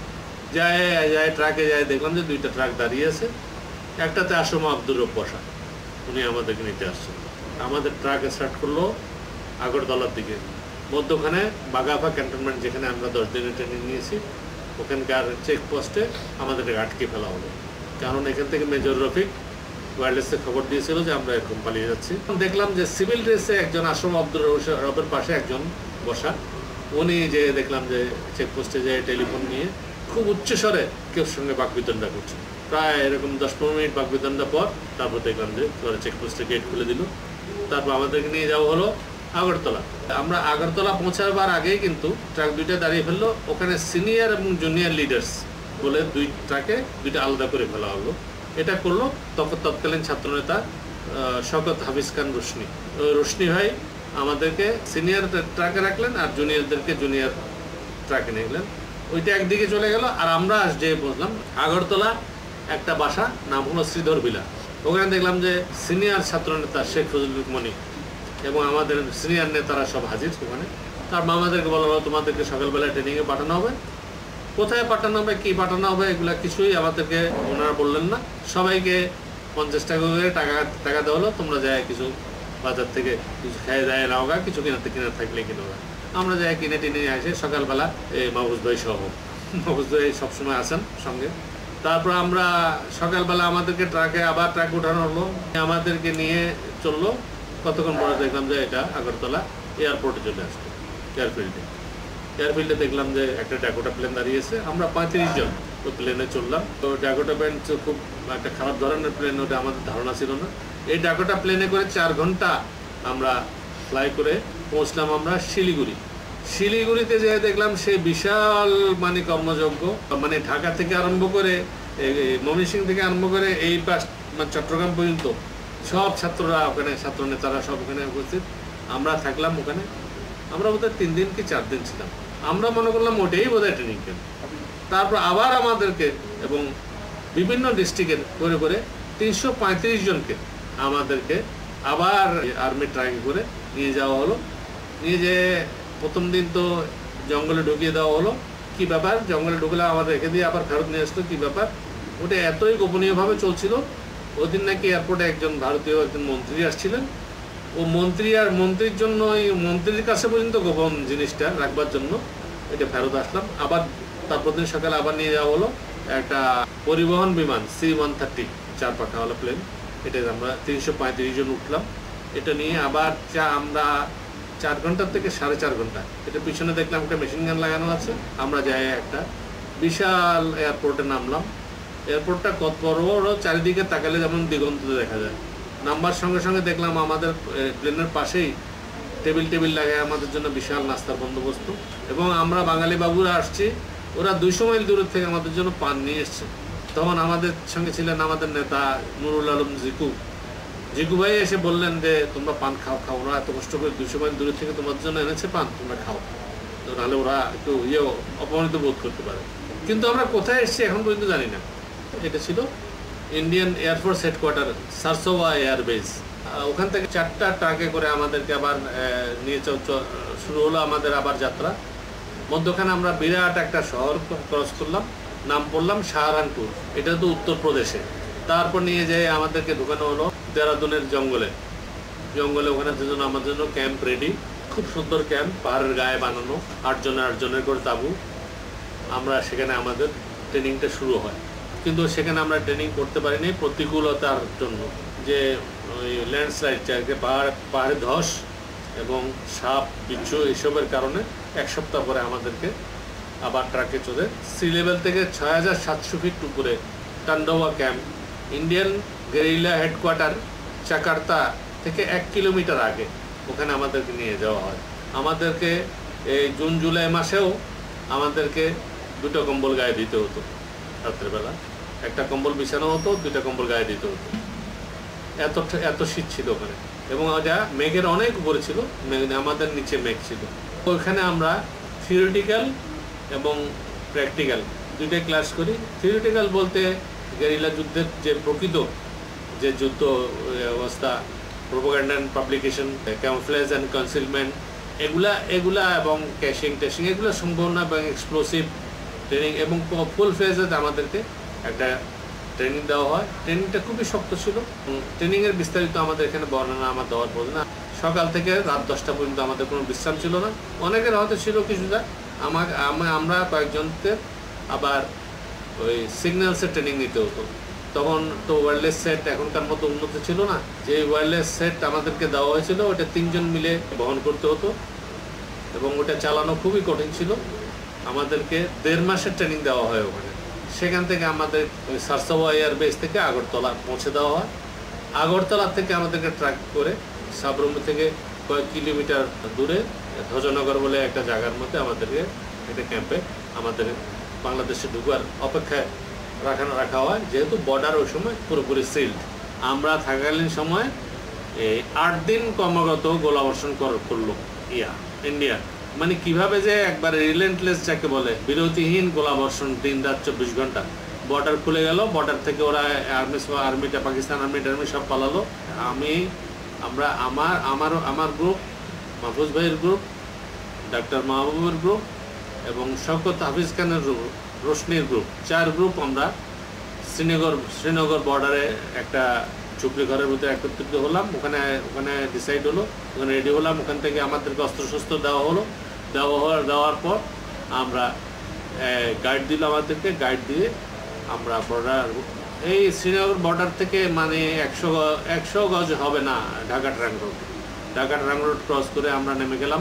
যায় যায় ট্রাকে যায়। দেখলাম যে দুইটা ট্রাক দাঁড়িয়ে আছে, একটাতে আসমা আব্দুর রব বসা, উনি আমাদেরকে নিতে আসছেন। আমাদের ট্রাক স্টার্ট করলো আগরতলার দিকে, মধ্যখানে বাগাফা ক্যান্টনমেন্ট যেখানে আমরা দশ দিনের ট্রেনিং নিয়েছি, ওখানকার চেকপোস্টে আমাদেরকে আটকে ফেলা হলো। কারণ এখান থেকে মেজর রফিক ওয়্যারলেসে খবর দিয়েছিল যে আমরা এরকম পালিয়ে যাচ্ছি। দেখলাম যে সিভিল ড্রেসে একজন আসমা আব্দুর রবের পাশে একজন বসা, উনি যে দেখলাম যে চেকপোস্টে যে টেলিফোন নিয়ে খুব উচ্চস্বরে কেউ সঙ্গে বাকবিতণ্ডা করছে। প্রায় এরকম দশ পনেরো মিনিট বাকবিতণ্ডা পর তারপর দেখলাম যে চেকপোস্টে গেট খুলে দিল। তারপর আমাদেরকে নিয়ে যাওয়া হলো আগরতলা। আমরা আগরতলা পৌঁছাবার আগেই কিন্তু ট্রাক দুইটা দাঁড়িয়ে ফেললো। ওখানে সিনিয়র এবং জুনিয়র লিডার্স বলে দুই ট্রাকে দুইটা আলাদা করে ফেলা হলো। এটা করলো তখন তৎকালীন ছাত্রনেতা শওকত হাফিজ খান রোশনি। রোশনি ভাই আমাদেরকে সিনিয়র ট্রাকে রাখলেন আর জুনিয়রদেরকে জুনিয়র ট্রাকে নিয়ে গেলেন। ওইটা একদিকে চলে গেল। আর আমরা যে বললাম আগরতলা একটা বাসা, নাম হলো শ্রীধর ভিলা। ওখানে দেখলাম যে সিনিয়র ছাত্রনেতা শেখ ফজলুল মনি এবং আমাদের সিনিয়র নেতারা সব হাজির ওখানে। তারপর আমাদেরকে বলা হলো তোমাদেরকে সকালবেলা ট্রেনিংয়ে পাঠানো হবে। কোথায় পাঠানো হবে, কী পাঠানো হবে, এগুলা কিছুই আমাদেরকে ওনারা বললেন না। সবাইকে পঞ্চাশ টাকা করে টাকা টাকা দেওয়া হলো, তোমরা যাই কিছু বাজার থেকে কিছু খেয়ে দেয় নাও গা, কিছু কিনাতে কিনার থাকলে কিনো গা। আমরা যাই কিনে টিনে আসে সকালবেলা এই মাহফুজ ভাই সহ, মাহফুজ ভাই সবসময় আসেন সঙ্গে। তারপর আমরা সকালবেলা আমাদেরকে ট্রাকে আবার ট্রাক উঠানো হলো, আমাদেরকে নিয়ে চললো। কতক্ষণ পরে দেখলাম যে এটা আগরতলা এয়ারপোর্টে চলে আসলো, এয়ারফিল্ডে। এয়ারফিল্ডে দেখলাম যে একটা ড্যাকোটা প্লেন দাঁড়িয়েছে। আমরা পঁয়ত্রিশ জন ওই প্লেনে চললাম। তো ড্যাকোটা প্লেন খুব একটা খারাপ ধরনের প্লেন, ওটা আমাদের ধারণা ছিল না। এই ড্যাকোটা প্লেনে করে চার ঘন্টা আমরা ফ্লাই করে পৌঁছলাম আমরা শিলিগুড়ি। শিলিগুড়িতে যেয়ে দেখলাম সে বিশাল মানে কর্মযজ্ঞ, মানে ঢাকা থেকে আরম্ভ করে ময়মনসিংহ থেকে আরম্ভ করে এই পাশ মানে চট্টগ্রাম পর্যন্ত সব ছাত্ররা ওখানে, ছাত্র নেতারা সব ওখানে উপস্থিত। আমরা থাকলাম ওখানে, আমরা বোধহয় তিন দিন কি চার দিন ছিলাম। আমরা মনে করলাম ওটাই বোধহয় ট্রেনিং ক্যাম্প। তারপর আবার আমাদেরকে এবং বিভিন্ন ডিস্ট্রিক্টের করে করে তিনশো পঁয়ত্রিশ জনকে আমাদেরকে আবার আর্মি ট্রাকে করে নিয়ে যাওয়া হলো। নিয়ে যে প্রথম দিন তো জঙ্গলে ঢুকিয়ে দেওয়া হলো। কী ব্যাপার, জঙ্গলে ঢুকলে আবার রেখে দিয়ে আবার ফেরত নিয়ে আসতো, কী ব্যাপার, ওটা এতই গোপনীয়ভাবে চলছিল। ওদিন নাকি এয়ারপোর্টে একজন ভারতীয় একজন মন্ত্রী আসছিলেন। ও মন্ত্রী আর মন্ত্রীর জন্য, এই মন্ত্রীর কাছে পর্যন্ত গোপন জিনিসটা রাখবার জন্য এটা ফেরত আসলাম। আবার তারপর দিন সকালে আবার নিয়ে যাওয়া হলো একটা পরিবহন বিমান সি ওয়ান থার্টি চার পাখাওয়ালা প্লেন। এটা আমরা তিনশো পঁয়ত্রিশ জন উঠলাম। এটা নিয়ে আবার চা আমরা চার ঘন্টার থেকে সাড়ে চার ঘন্টা, এটা পিছনে দেখলাম একটা মেশিন গান লাগানো আছে। আমরা যাই একটা বিশাল এয়ারপোর্টে নামলাম। এয়ারপোর্টটা কত বড় বড়, চারিদিকে তাকালে যেমন দিগন্ততে দেখা যায়। নামবার সঙ্গে সঙ্গে দেখলাম আমাদের প্লেনের পাশেই টেবিল টেবিল লাগায় আমাদের জন্য বিশাল নাস্তার বন্দোবস্ত। এবং আমরা বাঙালি বাবুরা আসছি, ওরা দুইশো মাইল দূরের থেকে আমাদের জন্য পান নিয়ে এসছে। তখন আমাদের সঙ্গে ছিলেন আমাদের নেতা নুরুল আলম জিকু। জিকু ভাই এসে বললেন যে তোমরা পান খাও খাও ওরা এত কষ্ট করে দুইশো মাইল দূরের থেকে তোমাদের জন্য এনেছে পান, তোমরা খাও, নাহলে ওরা একটু ইয়ে অপমানিত বোধ করতে পারে। কিন্তু আমরা কোথায় এসেছি এখন পর্যন্ত জানি না। এটা ছিল Indian air force headquarter Sarsawa airbase. ওখান থেকে চারটা ট্রাকে করে আমাদেরকে আবার নিয়ে শুরু হলো আমাদের আবার যাত্রা। মধ্যখানে আমরা বিরাট একটা শহর ক্রস করলাম, নাম পড়লাম সাহারানপুর। এটা তো উত্তরপ্রদেশে। তারপর নিয়ে যেয়ে আমাদেরকে ঢুকানো হলো দেরাদুনের জঙ্গলে। জঙ্গলে ওখানে দুজন আমাদের জন্য ক্যাম্প রেডি, খুব সুন্দর ক্যাম্প, পাহাড়ের গায়ে বানানো, আটজনের আটজনের করে তাঁবু। আমরা সেখানে আমাদের ট্রেনিংটা শুরু হয়। কিন্তু সেখানে আমরা ট্রেনিং করতে পারিনি প্রতিকূলতার জন্য, যে ওই ল্যান্ডস্লাইড চারকে পাহাড় পাহাড়ে ধস এবং সাপ বিচ্ছু এসবের কারণে এক সপ্তাহ পরে আমাদেরকে আবার ট্রাকে চলে সি লেভেল থেকে ছয় হাজার সাতশো ফিট উপরে Tandua camp, Indian guerrilla headquarter Jakarta থেকে এক কিলোমিটার আগে, ওখানে আমাদেরকে নিয়ে যাওয়া হয়। আমাদেরকে এই জুন জুলাই মাসেও আমাদেরকে দুটো কম্বল গায়ে দিতে হতো। রাত্রেবেলা একটা কম্বল বিছানো হতো, দুইটা কম্বল গায়ে দিতে হতো। এত এত শীত ছিল ওখানে। এবং ওটা মেঘের অনেক উপরে ছিল, আমাদের নিচে মেঘ ছিল। ওইখানে আমরা থিওরিটিক্যাল এবং প্র্যাকটিক্যাল দুইটাই ক্লাস করি। থিওরিটিক্যাল বলতে গেরিলা যুদ্ধের যে প্রকৃত যে যুদ্ধ অবস্থা, propaganda and publication, camouflage and concealment, এগুলা এগুলা এবং ক্যাশিং ট্যাশিং, এগুলো সম্পূর্ণ এবং এক্সপ্লোসিভ ট্রেনিং এবং ফুল ফেজে আমাদেরকে একটা ট্রেনিং দেওয়া হয়। ট্রেনিংটা খুবই শক্ত ছিল। ট্রেনিংয়ের বিস্তারিত আমাদের এখানে বর্ণনা আমার দেওয়ার পর না, সকাল থেকে রাত দশটা পর্যন্ত আমাদের কোনো বিশ্রাম ছিল না। অনেকের হয়তো ছিল কিছুটা, আমার আমরা কয়েকজনকে আবার ওই সিগন্যালসের ট্রেনিং নিতে হতো। তখন তো ওয়্যারলেস সেট এখনকার মতো উন্নত ছিল না। যে ওয়্যারলেস সেট আমাদেরকে দেওয়া হয়েছিল ওটা তিনজন মিলে বহন করতে হতো এবং ওটা চালানো খুবই কঠিন ছিল। আমাদেরকে দেড় মাসের ট্রেনিং দেওয়া হয় ওখানে। সেখান থেকে আমাদের ওই সারসাওয়া এয়ারবেস থেকে আগরতলা পৌঁছে দেওয়া হয়। আগরতলা থেকে আমাদেরকে ট্রাক করে সাবরুম থেকে কয়েক কিলোমিটার দূরে ধ্বজনগর বলে একটা জায়গার মধ্যে আমাদেরকে একটা ক্যাম্পে আমাদের বাংলাদেশে ঢুকার অপেক্ষায় রাখানো রাখা হয়, যেহেতু বর্ডার ওই সময় পুরোপুরি সিল্ড। আমরা থাকাকালীন সময় এই আট দিন ক্রমাগত গোলাবর্ষণ করলো ইয়া ইন্ডিয়া, মানে কিভাবে যে একবারে রিলেন্টলেস যাকে বলে, বিরতিহীন গোলাবর্ষণ দিন রাত চব্বিশ ঘন্টা। বর্ডার খুলে গেল, বর্ডার থেকে ওরা আর্মি আর্মিটা পাকিস্তান আর্মি টার্মি সব পালালো। আমি আমরা আমার আমার আমার গ্রুপ, মাহফুজ ভাইয়ের গ্রুপ, ডাক্তার মাহবুবের গ্রুপ এবং শওকত হাফিজ খানের রোশনির গ্রুপ, চার গ্রুপ আমরা শ্রীনগর শ্রীনগর বর্ডারে একটা ঝুপড়ি ঘরের মধ্যে একত্রিত হলাম। ওখানে ওখানে ডিসাইড হলো, ওখানে রেডি হলাম। ওখান থেকে আমাদেরকে অস্ত্রশস্ত্র দেওয়া হলো। দেওয়া হওয়ার দেওয়ার পর আমরা গাইড দিল আমাদেরকে। গাইড দিয়ে আমরা বর্ডার, এই শ্রীনগর বর্ডার থেকে মানে একশো একশো গজ হবে না Dhaka trunk road. Dhaka trunk road cross করে আমরা নেমে গেলাম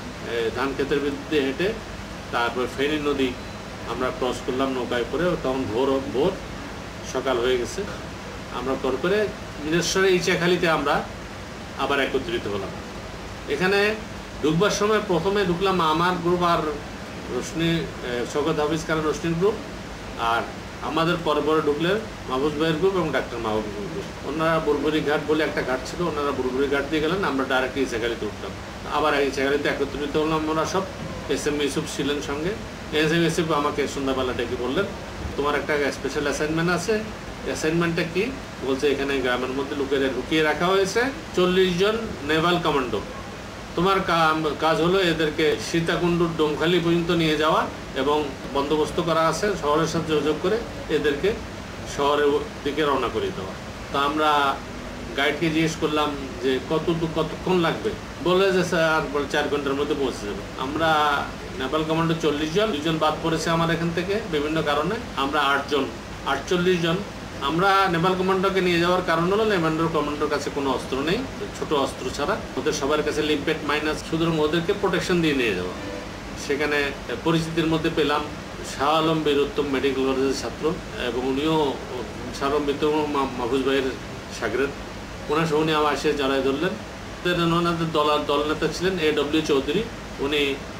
ধান ক্ষেতের বিরুদ্ধে হেঁটে। তারপর ফেনী নদী আমরা ক্রস করলাম নৌকায় করে। তখন ভোর ভোর সকাল হয়ে গেছে। আমরা কর করে মিনেশ্বরে ইচাখালীতে আমরা আবার একত্রিত হলাম। এখানে ঢুকবার সময় প্রথমে ঢুকলাম আমার গ্রুপ আর রোশনি, শওকত হাফিজ খান রোশনির গ্রুপ, আর আমাদের পরে পরে ঢুকলেন মাহফুজ ভাইয়ের গ্রুপ এবং ডাক্তার মাহবুবের গ্রুপ। ওনারা বুরবুরি ঘাট বলে একটা ঘাট ছিল, ওনারা বুরবুরি ঘাট দিয়ে গেলেন। আমরা ডাইরেক্ট ইচাখালীতে উঠলাম। আবার ইচাখালীতে একত্রিত হলাম আমরা সব। এস এম ইউসুফ ছিলেন সঙ্গে। এস এম ইউসুফ আমাকে সন্ধ্যাবেলা ডেকে বললেন, তোমার একটা স্পেশাল অ্যাসাইনমেন্ট আছে। অ্যাসাইনমেন্টটা কি বলছে, এখানে গ্রামের মধ্যে লুকিয়ে লুকিয়ে রাখা হয়েছে চল্লিশ জন নেভাল কমান্ডো। তোমার কাজ হলো এদেরকে সীতাকুণ্ডুর ডোমখালি পর্যন্ত নিয়ে যাওয়া এবং বন্দোবস্ত করা আছে শহরের সাথে যোগাযোগ করে এদেরকে শহরের দিকে রওনা করে দেওয়া। তা আমরা গাইডকে জিজ্ঞেস করলাম যে কত কতক্ষণ লাগবে। বলে যে স্যার বলে চার ঘন্টার মধ্যে পৌঁছে যাবে। আমরা নেপাল কমান্ডো চল্লিশ জন, দুজন বাদ পড়েছে আমার এখান থেকে বিভিন্ন কারণে। আমরা আটজন আটচল্লিশ জন। আমরা নেপাল কমান্ডোকে নিয়ে যাওয়ার কারণ হলো নেপাল কমান্ডোর কাছে কোনো অস্ত্র নেই, ছোট অস্ত্র ছাড়া। ওদের সবার কাছে লিম্পেট মাইনাস, সুতরাং ওদেরকে প্রোটেকশন দিয়ে নিয়ে যাওয়া। সেখানে পরিচিতির মধ্যে পেলাম শাহ আলম বীরোত্তম মেডিকেল কলেজের ছাত্র এবং উনিও শাহ আলম বীরোত্তম মাহফুজ ভাইয়ের সাগরেদ। ওনার সঙ্গে আমার এসে জড়াই ধরলেন। ওনাদের দল দলনেতা ছিলেন এ ডব্লিউ চৌধুরী। উনি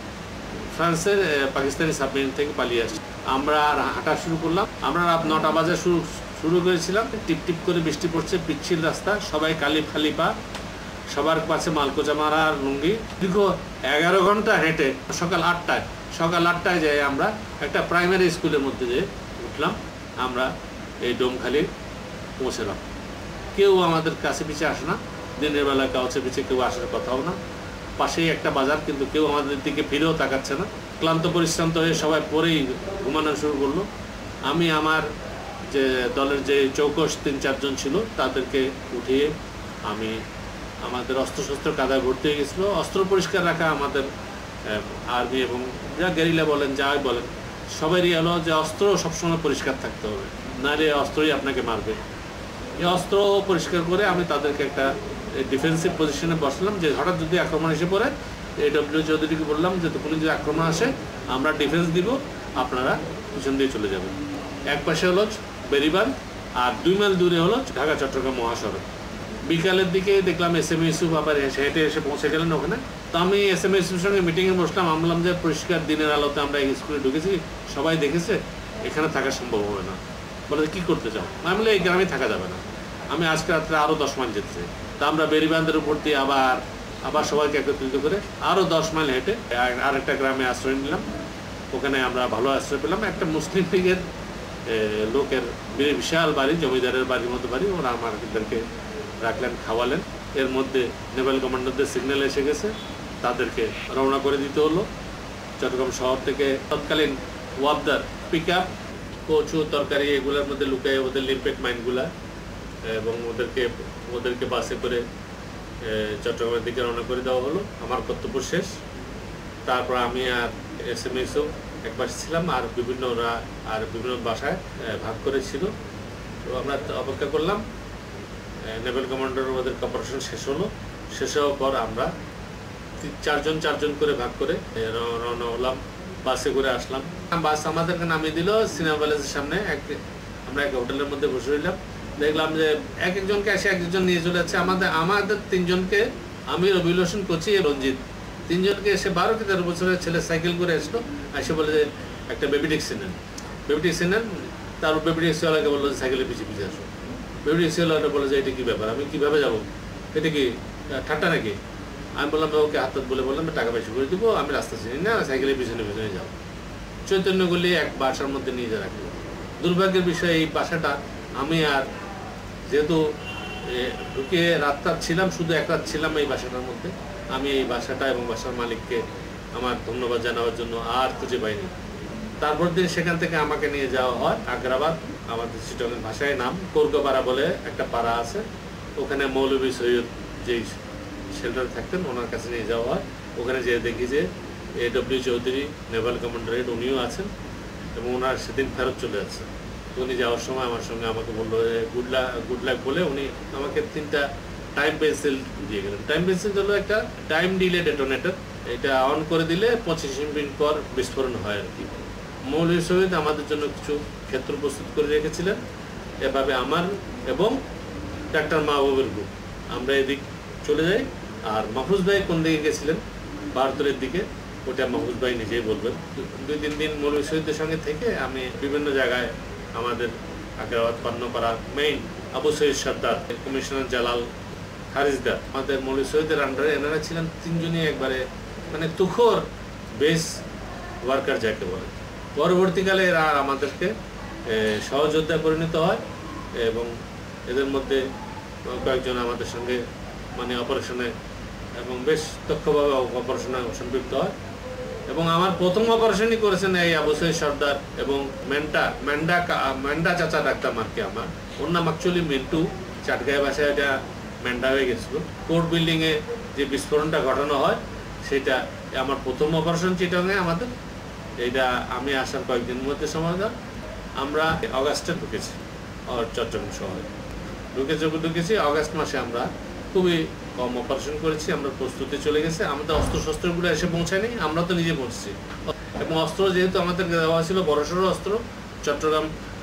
ফ্রান্সের পাকিস্তানি সাবমেরিন থেকে পালিয়ে আসছে। আমরা হাঁটা শুরু করলাম। আমরা রাত নটা বাজে শুরু শুরু করেছিলাম। টিপ টিপ করে বৃষ্টি পড়ছে, পিচ্ছিল রাস্তা, সবাই কালি খালি পা, সবার কাছে মালকোচা মারা আর লুঙ্গি। দীর্ঘ এগারো ঘন্টা হেঁটে সকাল আটটায় সকাল আটটায় যাই আমরা একটা প্রাইমারি স্কুলের মধ্যে যে উঠলাম। আমরা এই ডোমখালি পৌঁছলাম। কেউ আমাদের কাছে পিছিয়ে আসে না, দিনের বেলা কাছে পিছিয়ে কেউ আসার কথাও না। পাশেই একটা বাজার, কিন্তু কেউ আমাদের দিকে ফিরেও তাকাচ্ছে না। ক্লান্ত পরিশ্রান্ত হয়ে সবাই পরেই ঘুমানো শুরু করলো। আমি আমার যে দলের যে চৌকস তিন চারজন ছিল তাদেরকে উঠিয়ে আমি আমাদের অস্ত্রশস্ত্র কাদায় ভর্তি হয়ে গেছিলো। অস্ত্র পরিষ্কার রাখা আমাদের আর্মি এবং যা গেরিলা বলেন যাই বলেন সবারই হলো যে অস্ত্র সবসময় পরিষ্কার থাকতে হবে, নাহলে অস্ত্রই আপনাকে মারবে। এই অস্ত্র পরিষ্কার করে আমি তাদেরকে একটা ডিফেন্সিভ পজিশনে বসলাম যে হঠাৎ যদি আক্রমণ এসে পড়ে এ ডব্লিউ চৌধুরীকে বললাম যে কোনো যদি আক্রমণ আসে আমরা ডিফেন্স দিব, আপনারা পিছন দিয়ে চলে যাবেন। এক পাশে হলো বেরিবান আর দুই মাইল দূরে হলো ঢাকা চট্টগ্রাম মহাসড়ক। বিকালের দিকে দেখলাম এস এম ইউসুফ আবার হেঁটে এসে পৌঁছে গেলেন ওখানে। তো আমি এস এম ইউসুফের সঙ্গে মিটিংয়ে বসলাম। আমি বললাম যে পরিষ্কার দিনের আলোতে আমরা এই স্কুলে ঢুকেছি, সবাই দেখেছে, এখানে থাকা সম্ভব হবে না। বলে কী করতে চাও? আমি বলে এই গ্রামে থাকা যাবে না, আমি আজকে রাত্রে আরও দশ মাইল যেতে চাই। তা আমরা বেরিবান্ধের উপর দিয়ে আবার আবার সবাইকে একত্রিত করে আরও দশ মাইল হেঁটে আরেকটা গ্রামে আশ্রয় নিলাম। ওখানে আমরা ভালো আশ্রয় পেলাম। একটা মুসলিম লীগের লোকের বিশাল বাড়ি, জমিদারের বাড়ির মতো বাড়ি, ওরা আমাদেরকে রাখলেন, খাওয়ালেন। এর মধ্যে নেভাল কমান্ডারদের সিগন্যাল এসে গেছে, তাদেরকে রওনা করে দিতে হলো চট্টগ্রাম শহর থেকে। তৎকালীন ওয়াবদার পিক আপ, কচু তরকারি এগুলোর মধ্যে লুকায় ওদের লিম্পেট মাইনগুলা, এবং ওদেরকে ওদেরকে বাসে করে চট্টগ্রামের দিকে রওনা করে দেওয়া হলো। আমার কর্তব্য শেষ। তারপর আমি আর এস এম এসও এক বাসে ছিলাম, আর বিভিন্ন ওরা আর বিভিন্ন বাসায় ভাগ করেছিল। তো আমরা অপেক্ষা করলাম, নেভাল কমান্ডার ওদের অপারেশন শেষ হলো। শেষ হওয়ার পর আমরা চারজন চারজন করে ভাগ করে রওনা হলাম, বাসে করে আসলাম। বাস আমাদেরকে নামিয়ে দিল সিনেমা প্যালেসের সামনে। এক আমরা এক হোটেলের মধ্যে বসে রইলাম, দেখলাম যে এক একজনকে এসে এক একজন নিয়ে চলে যাচ্ছে। আমাদের আমাদের তিনজনকে, আমি রবিউল হোসেন, কোচি, রঞ্জিত, তিনজনকে এসে বারো কি তেরো বছরের ছেলে সাইকেল করে আসলো, এসে বলে যে একটা বেবি ট্যাক্সি নেন, বেবি ট্যাক্সি নেন। তারপর বেবি ট্যাক্সিওয়ালাকে বললো যে সাইকেলের পিছিয়ে পিছিয়ে আসো। বেবি ট্যাক্সিওয়ালাটা বলে যে এটা কী ব্যাপার, আমি কীভাবে যাবো, এটা কি ঠাট্টা নাকি? আমি বললাম ওকে হাত বলে বললাম টাকা পয়সা করে দেবো, আমি রাস্তা চিনি না, সাইকেলের পিছনে পিছনে যাও। চৈতন্যগুলি এক বাসার মধ্যে নিয়ে যা রাখলো। দুর্ভাগ্যের বিষয় এই বাসাটা আমি আর যেহেতু ঢুকে রাতটা ছিলাম, শুধু এক রাত ছিলাম এই বাসাটার মধ্যে, আমি এই বাসাটা এবং বাসার মালিককে আমার ধন্যবাদ জানাবার জন্য আর খুঁজে পাইনি। তারপর দিন সেখান থেকে আমাকে নিয়ে যাওয়া হয় আগ্রাবাদ, আমাদের চিটগাং ভাষায় নাম কোরকাপাড়া বলে একটা পাড়া আছে, ওখানে মৌলভী সৈয়দ যেই শেল্টার থাকতেন ওনার কাছে নিয়ে যাওয়া হয়। ওখানে যেয়ে দেখি যে এ ডব্লিউ চৌধুরী নেভাল কমান্ডারেট উনিও আছেন, এবং ওনার সেদিন ফেরত চলে যাচ্ছে। উনি যাওয়ার সময় আমার সঙ্গে আমাকে বললো গুড লাক গুড লাক বলে উনি আমাকে তিনটা টাইম পেন্সিল দিয়ে গেলেন। টাইম পেন্সিল হলো একটা টাইম ডিলে ডেটোনেটর, এটা অন করে দিলে পঁচিশ মিনিট পর বিস্ফোরণ হয় আর কি। মৌলভী সৈয়দ আমাদের জন্য কিছু ক্ষেত্র প্রস্তুত করে রেখেছিলেন। এভাবে আমার এবং ডাক্তার মাহবুবের গ্রুপ আমরা এদিক চলে যাই। আর মাহফুজ ভাই কোন দিকে গেছিলেন, বাহাত্তরের দিকে, ওটা মাহফুজ ভাই নিজেই বলবেন। দুই তিন দিন মৌলভী সৈয়দের সঙ্গে থেকে আমি বিভিন্ন জায়গায় আমাদের আগ্রাবাদ, পান্নাপাড়া, মেইন আবু সৈয়দ সর্দার, কমিশনার জালাল, হারিসদার, আমাদের মৌলভী সৈয়দের আন্ডারে এনারা ছিলেন তিনজনই একবারে মানে তুখোর বেস ওয়ার্কার যাকে বলে। পরবর্তীকালে এরা আমাদেরকে সহযোদ্ধা পরিণত হয়, এবং এদের মধ্যে কয়েকজন আমাদের সঙ্গে মানে অপারেশনে এবং বেশ দক্ষভাবে অপারেশনে সম্পৃক্ত হয়। এবং আমার প্রথম অপারেশনই করেছেন এই আবু সৈয়দ সর্দার এবং মেন্টা মেন্ডা মেন্ডা চাচা ডাক্তার মার্কে আমার, ওর নাম অ্যাকচুয়ালি মিন্টু, চাটগাঁয় বাসায় এটা মেন্ডা হয়ে গেছিলো। কোর্ট বিল্ডিংয়ে যে বিস্ফোরণটা ঘটানো হয় সেটা আমার প্রথম অপারেশন চিটাগাংয়ে আমাদের। এইটা আমি আসার কয়েকদিনের মধ্যে সময় দাও আমরা অগাস্টে ঢুকেছি চট্টগ্রাম শহরে, ঢুকে ঢুকেছি অগাস্ট মাসে। আমরা খুবই কম অপারেশন করেছি, আমরা প্রস্তুতি চলে গেছে, আমাদের অস্ত্র শস্ত্রগুলো এসে পৌঁছায়নি, আমরা তো নিজে পৌঁছছি। এবং অস্ত্র যেহেতু আমাদের দেওয়া ছিল বড়সড় অস্ত্র, চট্টগ্রাম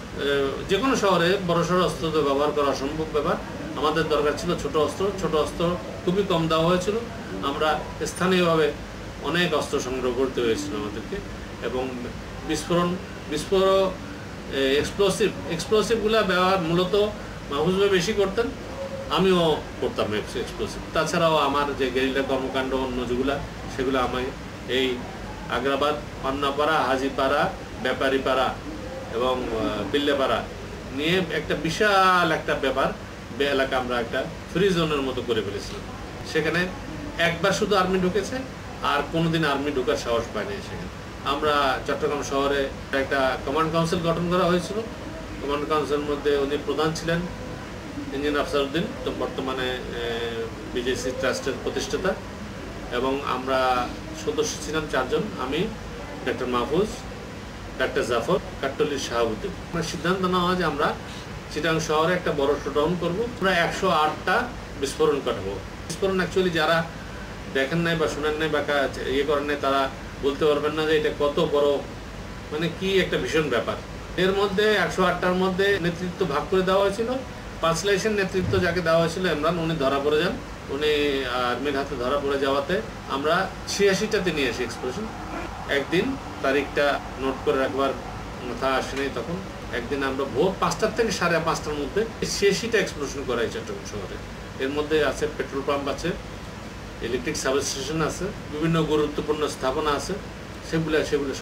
যে কোনো শহরে বড়সড় অস্ত্র তো ব্যবহার করা অসম্ভব ব্যাপার, আমাদের দরকার ছিল ছোট অস্ত্র। ছোট অস্ত্র খুবই কম দেওয়া হয়েছিল, আমরা স্থানীয়ভাবে অনেক অস্ত্র সংগ্রহ করতে হয়েছিল আমাদেরকে। এবং বিস্ফোরণ বিস্ফোরক এক্সপ্লোসিভ এক্সপ্লোসিভগুলো ব্যবহার মূলত মাহফুজ ভাই বেশি করতেন, আমিও করতাম এক্সপ্লোসিভ। তাছাড়াও আমার যে গেরিলা কর্মকাণ্ড অন্য যেগুলা সেগুলো আমি এই আগ্রাবাদ, পান্নাপাড়া, হাজিপাড়া, ব্যাপারীপাড়া এবং বিল্লেপাড়া নিয়ে একটা বিশাল একটা ব্যাপার বে এলাকা আমরা একটা ফ্রি জোনের মতো করে ফেলেছিলাম। সেখানে একবার শুধু আর্মি ঢুকেছে, আর কোনোদিন আর্মি ঢোকার সাহস পায়নি সেখানে। আমরা চট্টগ্রাম শহরে একটা কমান্ড কাউন্সিল গঠন করা হয়েছিল। কমান্ড কাউন্সিলের মধ্যে উনি প্রধান ছিলেন ইঞ্জিনিয়ার আফসারউদ্দিন, তো বর্তমানে বিজেসি ট্রাস্টের প্রতিষ্ঠাতা, এবং আমরা সদস্য ছিলাম চারজন, আমি, ডাক্তার মাহফুজ, ডাক্তার জাফর, কাট্টলির শাহাবুদ্দিন। আমরা সিদ্ধান্ত নেওয়া হয় যে আমরা চিটাগাং শহরে একটা বড় শোডাউন করবো, আমরা একশো আটটা বিস্ফোরণ কাটাবো। বিস্ফোরণ অ্যাকচুয়ালি যারা দেখেন নাই বা শোনেন নাই বা ইয়ে করেন নাই তারা বলতে পারবেন না যে এটা কত বড়, মানে কি একটা ভীষণ ব্যাপার। এর মধ্যে একশো আটটার মধ্যে নেতৃত্ব ভাগ করে দেওয়া হয়েছিল। পাঁচলাইশের নেতৃত্ব যাকে দেওয়া হয়েছিল ইমরান, উনি ধরা পড়ে যান। উনি আর্মির হাতে ধরা পড়ে যাওয়াতে আমরা ছিয়াশিটাতে নিয়ে আসি এক্সপ্লোশন। একদিন তারিখটা নোট করে রাখবার মাথা আসেনি তখন, একদিন আমরা ভোর পাঁচটার থেকে সাড়ে পাঁচটার মধ্যে ছিয়াশিটা এক্সপ্লোশন করাই চট্টগ্রাম শহরে। এর মধ্যে আছে পেট্রোল পাম্প আছে, ইলেকট্রিক সাবস্টেশন আছে, বিভিন্ন গুরুত্বপূর্ণ স্থাপনা আছে, সেগুলো সেগুলো সব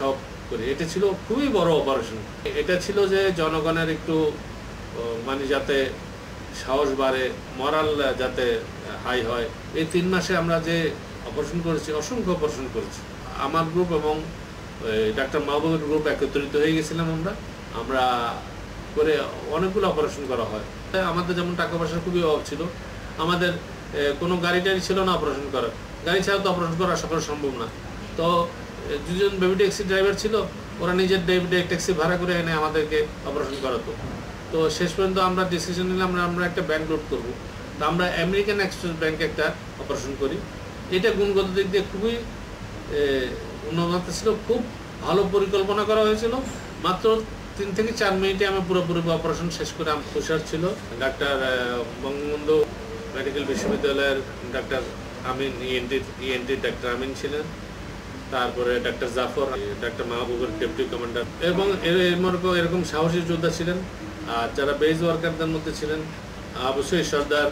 করি। এটা ছিল খুবই বড় অপারেশন। এটা ছিল যে জনগণের একটু মানে যাতে সাহস বাড়ে, মরাল যাতে হাই হয়। এই তিন মাসে আমরা যে অপারেশন করেছি, অসংখ্য অপারেশন করেছি। আমার গ্রুপ এবং ডাক্তার মাহবুবের গ্রুপ একত্রিত হয়ে গেছিলাম। আমরা আমরা করে অনেকগুলো অপারেশন করা হয়। আমাদের যেমন টাকা পয়সার খুবই অভাব ছিল, আমাদের কোনো গাড়ি টাড়ি ছিল না অপারেশন করার। গাড়ি ছাড়া তো অপারেশন করা আশা করা সম্ভব না। তো দুজন বেবি ট্যাক্সি ড্রাইভার ছিল, ওরা নিজের বেবি ট্যাক্সি ভাড়া করে এনে আমাদেরকে অপারেশন করাতো। তো শেষ পর্যন্ত আমরা ডিসিশন নিলাম আমরা একটা ব্যাংক লোড করবো। তো আমরা আমেরিকান এক্সপ্রেস ব্যাংকে একটা অপারেশন করি। এটা গুণগত দিক দিয়ে খুবই উন্নত ছিল, খুব ভালো পরিকল্পনা করা হয়েছিল। মাত্র তিন থেকে চার মিনিটে আমি পুরোপুরি অপারেশন শেষ করে আমার তুষার ছিল। ডাক্তার বঙ্গবন্ধু মেডিকেল বিশ্ববিদ্যালয়ের doctor Amin, ENT ENT doctor Amin ছিলেন, তারপরে ডাক্তার জাফর, ডাক্তার মাহবুবের ডেপুটি কমান্ডার, এবং এরকম সাহসী যোদ্ধা ছিলেন। আর যারা বেজ ওয়ার্কারদের মধ্যে ছিলেন অবশ্যই সর্দার,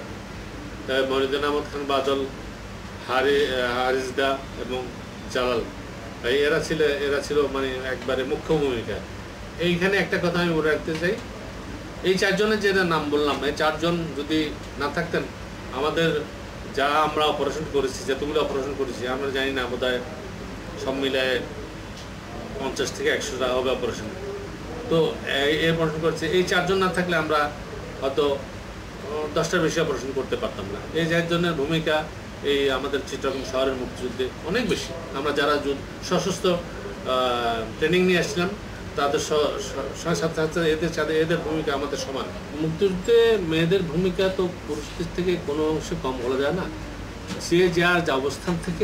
মনিদুল আহমদ খান বাদল, হারি হারিজদা এবং জালাল, এরা ছিল এরা ছিল মানে একবারে মুখ্য ভূমিকা। এইখানে একটা কথা আমি বলে রাখতে চাই, এই চারজনের যে নাম বললাম, এই চারজন যদি না থাকতেন, আমাদের যা আমরা অপারেশন করেছি, যতগুলো অপারেশন করেছি, আমরা জানি না বোধ হয় সব মিলায় পঞ্চাশ থেকে একশোটা হবে অপারেশন। তো এই অপারেশন করেছে, এই চারজন না থাকলে আমরা হয়তো দশটার বেশি অপারেশন করতে পারতাম না। এই চারজনের ভূমিকা এই আমাদের চিত্রকম শহরের মুক্তিযুদ্ধে অনেক বেশি। আমরা যারা সশস্ত্র ট্রেনিং নিয়ে আসছিলাম, তাদের সাথে সাথে এদের সাথে এদের ভূমিকা আমাদের সমান। মুক্তিযুদ্ধে মেয়েদের ভূমিকা তো পুরুষদের থেকে কোনো অংশে কম বলা যায় না। সে যার যে অবস্থান থেকে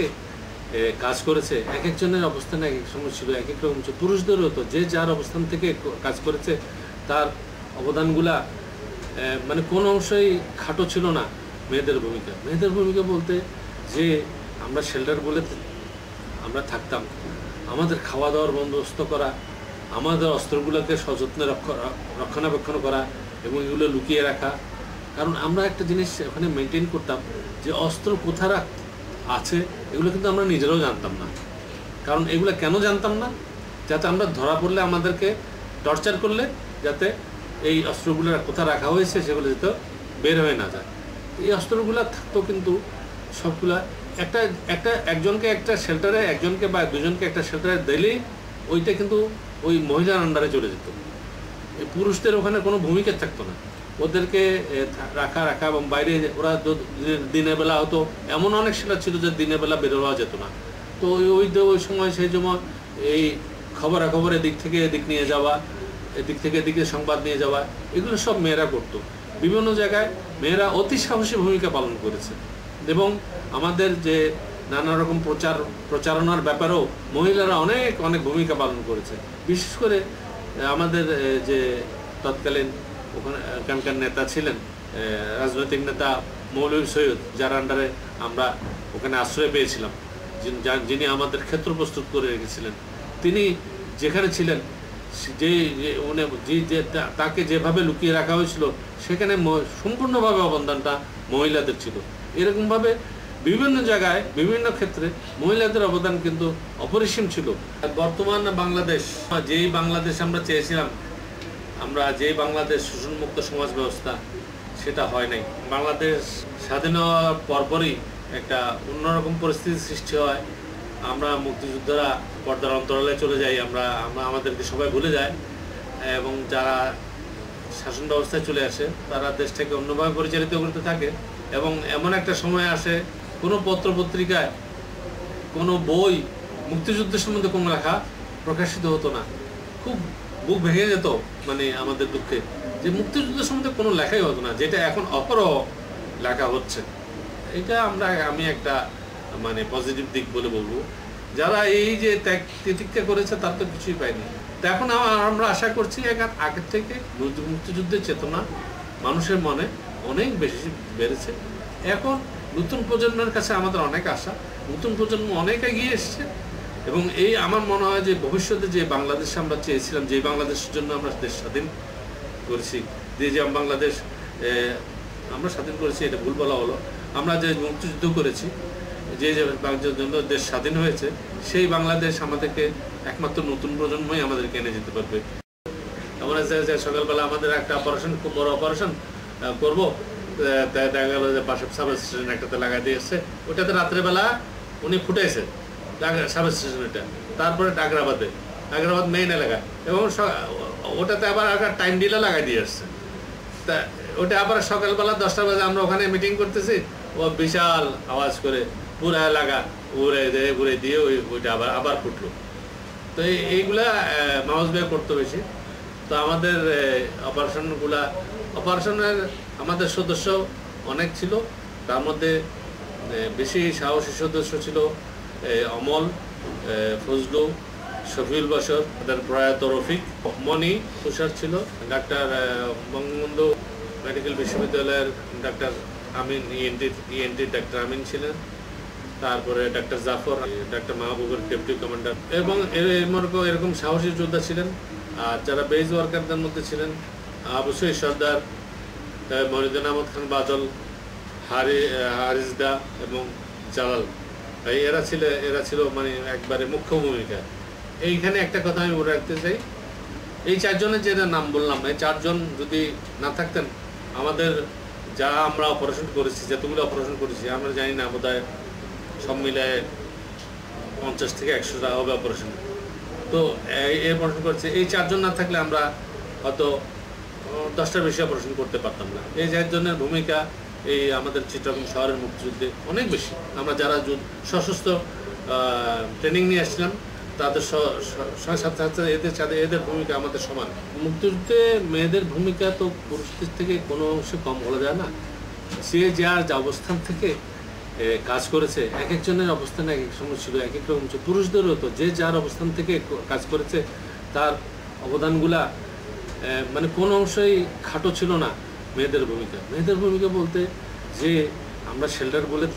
কাজ করেছে, এক একজনের অবস্থান এক এক সময় ছিল, এক এক রকম ছিল। পুরুষদেরও তো যে যার অবস্থান থেকে কাজ করেছে, তার অবদানগুলা মানে কোনো অংশই খাটো ছিল না। মেয়েদের ভূমিকা মেয়েদের ভূমিকা বলতে যে আমরা শেল্টার বলে আমরা থাকতাম, আমাদের খাওয়া দাওয়ার বন্দোবস্ত করা, আমাদের অস্ত্রগুলোকে সযত্নে রক্ষণাবেক্ষণ করা এবং এগুলো লুকিয়ে রাখা। কারণ আমরা একটা জিনিস ওখানে মেনটেন করতাম যে অস্ত্র কোথায় রাখ আছে এগুলো কিন্তু আমরা নিজেরাও জানতাম না। কারণ এগুলো কেন জানতাম না? যাতে আমরা ধরা পড়লে, আমাদেরকে টর্চার করলে, যাতে এই অস্ত্রগুলো কোথায় রাখা হয়েছে সেগুলো যাতে বের হয়ে না যায়। এই অস্ত্রগুলো থাকতো কিন্তু সবগুলা একটা একটা একজনকে একটা শেল্টারে, একজনকে বা দুজনকে একটা শেল্টারে দিলেই ওইটা কিন্তু ওই মহিলার আন্ডারে চলে যেত। এই পুরুষদের ওখানে কোনো ভূমিকা থাকতো না। ওদেরকে রাখা রাখা এবং বাইরে ওরা দিনের বেলা হতো, এমন অনেক শেল্টার ছিল যে দিনের বেলা বের হওয়া যেত না। তো ওই ওই সময় সেই সময় এই খবরাখবর এদিক থেকে এদিক নিয়ে যাওয়া, এদিক থেকে এদিকে সংবাদ নিয়ে যাওয়া, এগুলো সব মেয়েরা করতো। বিভিন্ন জায়গায় মেয়েরা অতি সাহসী ভূমিকা পালন করেছে এবং আমাদের যে নানা রকম প্রচার প্রচারণার ব্যাপারেও মহিলারা অনেক অনেক ভূমিকা পালন করেছে। বিশেষ করে আমাদের যে তৎকালীন ওখানে এখানকার নেতা ছিলেন, রাজনৈতিক নেতা মৌলভী সৈয়দ, যার আন্ডারে আমরা ওখানে আশ্রয় পেয়েছিলাম, যিনি আমাদের ক্ষেত্র প্রস্তুত করে রেখেছিলেন, তিনি যেখানে ছিলেন যে উনি যে তাকে যেভাবে লুকিয়ে রাখা হয়েছিল, সেখানে সম্পূর্ণভাবে অবদানটা মহিলাদের ছিল। এরকমভাবে বিভিন্ন জায়গায় বিভিন্ন ক্ষেত্রে মহিলাদের অবদান কিন্তু অপরিসীম ছিল। বর্তমান বাংলাদেশ, যেই বাংলাদেশ আমরা চেয়েছিলাম, আমরা যেই বাংলাদেশ শোষণমুক্ত সমাজ ব্যবস্থা, সেটা হয় নাই। বাংলাদেশ স্বাধীন হওয়ার পরপরই একটা অন্যরকম পরিস্থিতির সৃষ্টি হয়। আমরা মুক্তিযোদ্ধারা পর্দার অন্তরালে চলে যাই, আমরা আমরা আমাদেরকে সবাই ভুলে যায় এবং যারা শাসন ব্যবস্থায় চলে আসে তারা দেশটাকে অন্যভাবে পরিচালিত করতে থাকে। এবং এমন একটা সময় আসে, কোনো পত্র পত্রিকায় কোনো বই মুক্তিযুদ্ধের সম্বন্ধে কোনো লেখা প্রকাশিত হতো না। খুব বুক ভেঙে যেত মানে আমাদের দুঃখে, যে মুক্তিযুদ্ধের সম্বন্ধে কোনো লেখাই হতো না, যেটা এখন অপরহ লেখা হচ্ছে। এটা আমরা আমি একটা মানে পজিটিভ দিক বলে বলবো। যারা এই যে ত্যাগ তিতিক্ষা করেছে তার তো কিছুই পায়নি। তো এখন আমরা আশা করছি আগের থেকে মুক্তিযুদ্ধের চেতনা মানুষের মনে অনেক বেশি বেড়েছে। এখন নতুন প্রজন্মের কাছে আমাদের অনেক আশা, নতুন প্রজন্ম অনেক এগিয়ে এসছে এবং এই আমার মনে হয় যে ভবিষ্যতে যে বাংলাদেশ আমরা চেয়েছিলাম, যে বাংলাদেশের জন্য আমরা দেশ স্বাধীন করেছি, যে যে বাংলাদেশ আমরা স্বাধীন করেছি, এটা ভুল বলা হলো, আমরা যে মুক্তিযুদ্ধ করেছি, যে যে বাংলাদেশের জন্য দেশ স্বাধীন হয়েছে, সেই বাংলাদেশ আমাদেরকে একমাত্র নতুন প্রজন্মই আমাদেরকে এনে যেতে পারবে। এমন আছে যে সকালবেলা আমাদের একটা অপারেশন, খুব বড় অপারেশন করবো, দেখা গেল যে পাশে সাব স্টেশন একটাতে লাগাই দিয়েছে, ওটাতে রাত্রেবেলা উনি ফুটাইছে সাব স্টেশনটা, তারপরে আগ্রাবাদে, আগ্রাবাদ মেইন এলাকা, এবং ওটাতে আবার আবার টাইম ডিলে লাগাই দিয়ে আসছে। তা ওটা আবার সকালবেলা দশটা বাজে আমরা ওখানে মিটিং করতেছি, ও বিশাল আওয়াজ করে পুরা এলাকা উড়ে দিয়ে ঘুরে দিয়ে ওই ওইটা আবার আবার ফুটলো। তো এইগুলা মাউস ব্যয় করতো বেশি। তো আমাদের অপারেশনগুলা, অপারেশনের আমাদের সদস্য অনেক ছিল, তার মধ্যে বেশি সাহসী সদস্য ছিল অমল, ফজলু, শফিউল বাশর, তাদের প্রয়াত রফিক, মনি, তুষার ছিল, ডাক্তার বঙ্গবন্ধু মেডিকেল বিশ্ববিদ্যালয়ের doctor Amin, ENT ENT doctor Amin ছিলেন, তারপরে ডাক্তার জাফর, ডাক্তার মাহবুবের ডেপুটি কমান্ডার, এবং এরকম সাহসী যোদ্ধা ছিলেন। আর যারা বেজ ওয়ার্কারদের মধ্যে ছিলেন আবু সৈয়দ সর্দার, মহিউদ্দিন আহমদ খান বাদল, হারি হারিজদা এবং জালাল, এরা ছিল এরা ছিল মানে একবারে মুখ্য ভূমিকা। এইখানে একটা কথা আমি বলে রাখতে চাই, এই চারজনের যে নাম বললাম, এই চারজন যদি না থাকতেন, আমাদের যা আমরা অপারেশন করেছি, যতগুলো অপারেশন করেছি, আমরা জানি না বোধহয় সব মিলায় পঞ্চাশ থেকে একশোটা হবে অপারেশন। তো এই অপারেশন করছে, এই চারজন না থাকলে আমরা হয়তো দশটার বেশি অপারেশন করতে পারতাম না। এই চারজনের ভূমিকা এই আমাদের চিত্রকম শহরের মুক্তিযুদ্ধে অনেক বেশি। আমরা যারা সশস্ত্র ট্রেনিং নিয়ে আসছিলাম, তাদের সাথে সাথে এদের সাথে এদের ভূমিকা আমাদের সমান। মুক্তিযুদ্ধে মেয়েদের ভূমিকা তো পুরুষদের থেকে কোনো অংশে কম বলা যায় না। সে যার যে অবস্থান থেকে কাজ করেছে, এক একজনের অবস্থান এক এক সময় ছিল, এক এক রকম ছিল। পুরুষদেরও তো যে যার অবস্থান থেকে কাজ করেছে, তার অবদানগুলা মানে কোনো অংশই খাটো ছিল না। মেয়েদের ভূমিকা মেয়েদের ভূমিকা বলতে যে আমরা শেল্টার বলে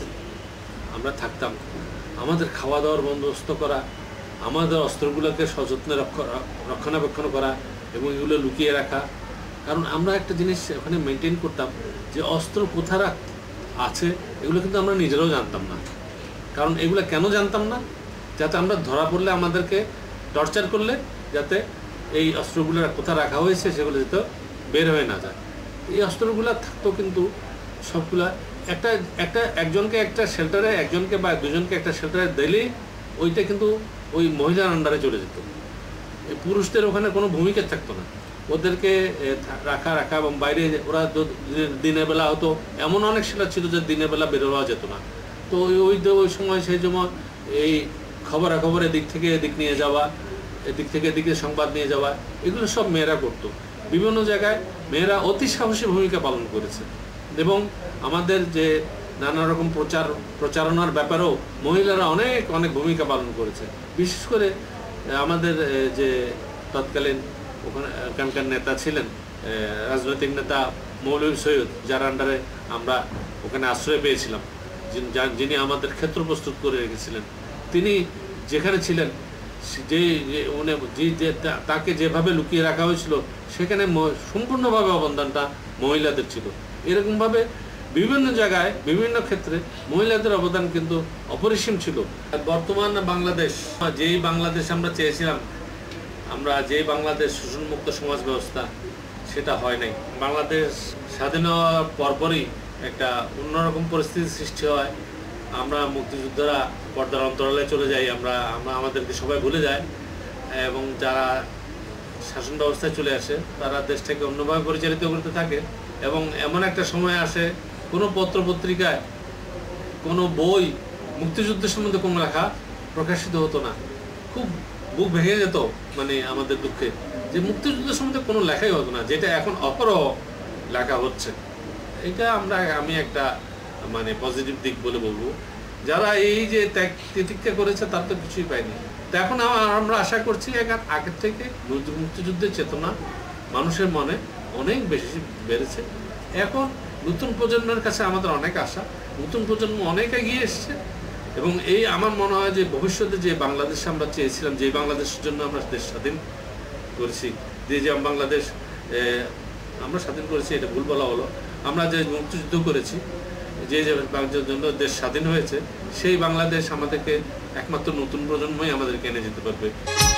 আমরা থাকতাম, আমাদের খাওয়া দাওয়ার বন্দোবস্ত করা, আমাদের অস্ত্রগুলোকে সযত্নে রক্ষণাবেক্ষণ করা এবং এগুলো লুকিয়ে রাখা। কারণ আমরা একটা জিনিস ওখানে মেনটেন করতাম যে অস্ত্র কোথায় আছে এগুলো কিন্তু আমরা নিজেরাও জানতাম না। কারণ এগুলো কেন জানতাম না? যাতে আমরা ধরা পড়লে আমাদেরকে টর্চার করলে যাতে এই অস্ত্রগুলো কোথায় রাখা হয়েছে সেগুলো যাতে বের হয়ে না যায়। এই অস্ত্রগুলো থাকতো কিন্তু সবগুলা একটা একটা একজনকে একটা শেল্টারে, একজনকে বা দুজনকে একটা শেল্টারে দিলেই ওইটা কিন্তু ওই মহিলার আন্ডারে চলে যেত। পুরুষদের ওখানে কোনো ভূমিকা থাকতো না, ওদেরকে রাখা রাখা এবং বাইরে ওরা দিনের বেলা হতো, এমন অনেক শেল্টার ছিল যে দিনের বেলা বের হওয়া যেত না। তো ওই ওই সময় সেই সময় এই খবরাখবর এদিক থেকে এদিক নিয়ে যাওয়া, এদিক থেকে এদিকে সংবাদ নিয়ে যাওয়া, এগুলো সব মেয়েরা করতো। বিভিন্ন জায়গায় মেয়েরা অতি সাহসী ভূমিকা পালন করেছে এবং আমাদের যে নানা রকম প্রচার প্রচারণার ব্যাপারেও মহিলারা অনেক অনেক ভূমিকা পালন করেছে। বিশেষ করে আমাদের যে তৎকালীন ওখানকার নেতা ছিলেন, রাজনৈতিক নেতা মৌলভী সৈয়দ, যার আন্ডারে আমরা ওখানে আশ্রয় পেয়েছিলাম, যিনি আমাদের ক্ষেত্র প্রস্তুত করে রেখেছিলেন, তিনি যেখানে ছিলেন যে উনি যে তাকে যেভাবে লুকিয়ে রাখা হয়েছিল সেখানে সম্পূর্ণভাবে অবদানটা মহিলাদের ছিল। এরকমভাবে বিভিন্ন জায়গায় বিভিন্ন ক্ষেত্রে মহিলাদের অবদান কিন্তু অপরিসীম ছিল। বর্তমান বাংলাদেশ, যেই বাংলাদেশ আমরা চেয়েছিলাম, আমরা যেই বাংলাদেশ শোষণমুক্ত সমাজ ব্যবস্থা, সেটা হয় নাই। বাংলাদেশ স্বাধীন হওয়ার পরপরই একটা অন্যরকম পরিস্থিতির সৃষ্টি হয়। আমরা মুক্তিযোদ্ধারা পর্দার অন্তরালে চলে যাই, আমরা আমরা আমাদেরকে সবাই ভুলে যায় এবং যারা শাসন ব্যবস্থায় চলে আসে তারা দেশটাকে অন্যভাবে পরিচালিত করতে থাকে। এবং এমন একটা সময় আসে, কোনো পত্র পত্রিকায় কোনো বই মুক্তিযুদ্ধের সম্বন্ধে কোনো লেখা প্রকাশিত হতো না। খুব বুক ভেঙে যেত মানে আমাদের দুঃখে যে মুক্তিযুদ্ধের সম্বন্ধে কোনো লেখাই হতো না, যেটা এখন অপরহ লেখা হচ্ছে। এটা আমরা আমি একটা মানে পজিটিভ দিক বলে বলবো। যারা এই যে ত্যাগ তিতিক্ষা করেছে তার তো কিছুই পায়নি। তো এখন আমরা আশা করছি এখন আগের থেকে মুক্তিযুদ্ধের চেতনা মানুষের মনে অনেক বেশি বেড়েছে। এখন নতুন প্রজন্মের কাছে আমাদের অনেক আশা, নতুন প্রজন্ম অনেক এগিয়ে এসছে এবং এই আমার মনে হয় যে ভবিষ্যতে যে বাংলাদেশ আমরা চেয়েছিলাম, যে বাংলাদেশের জন্য আমরা দেশ স্বাধীন করেছি, যে যে বাংলাদেশ আমরা স্বাধীন করেছি, এটা ভুল বলা হলো, আমরা যে মুক্তিযুদ্ধ করেছি, যে যে বাংলাদেশের জন্য দেশ স্বাধীন হয়েছে, সেই বাংলাদেশ আমাদেরকে একমাত্র নতুন প্রজন্মই আমাদেরকে এনে যেতে পারবে।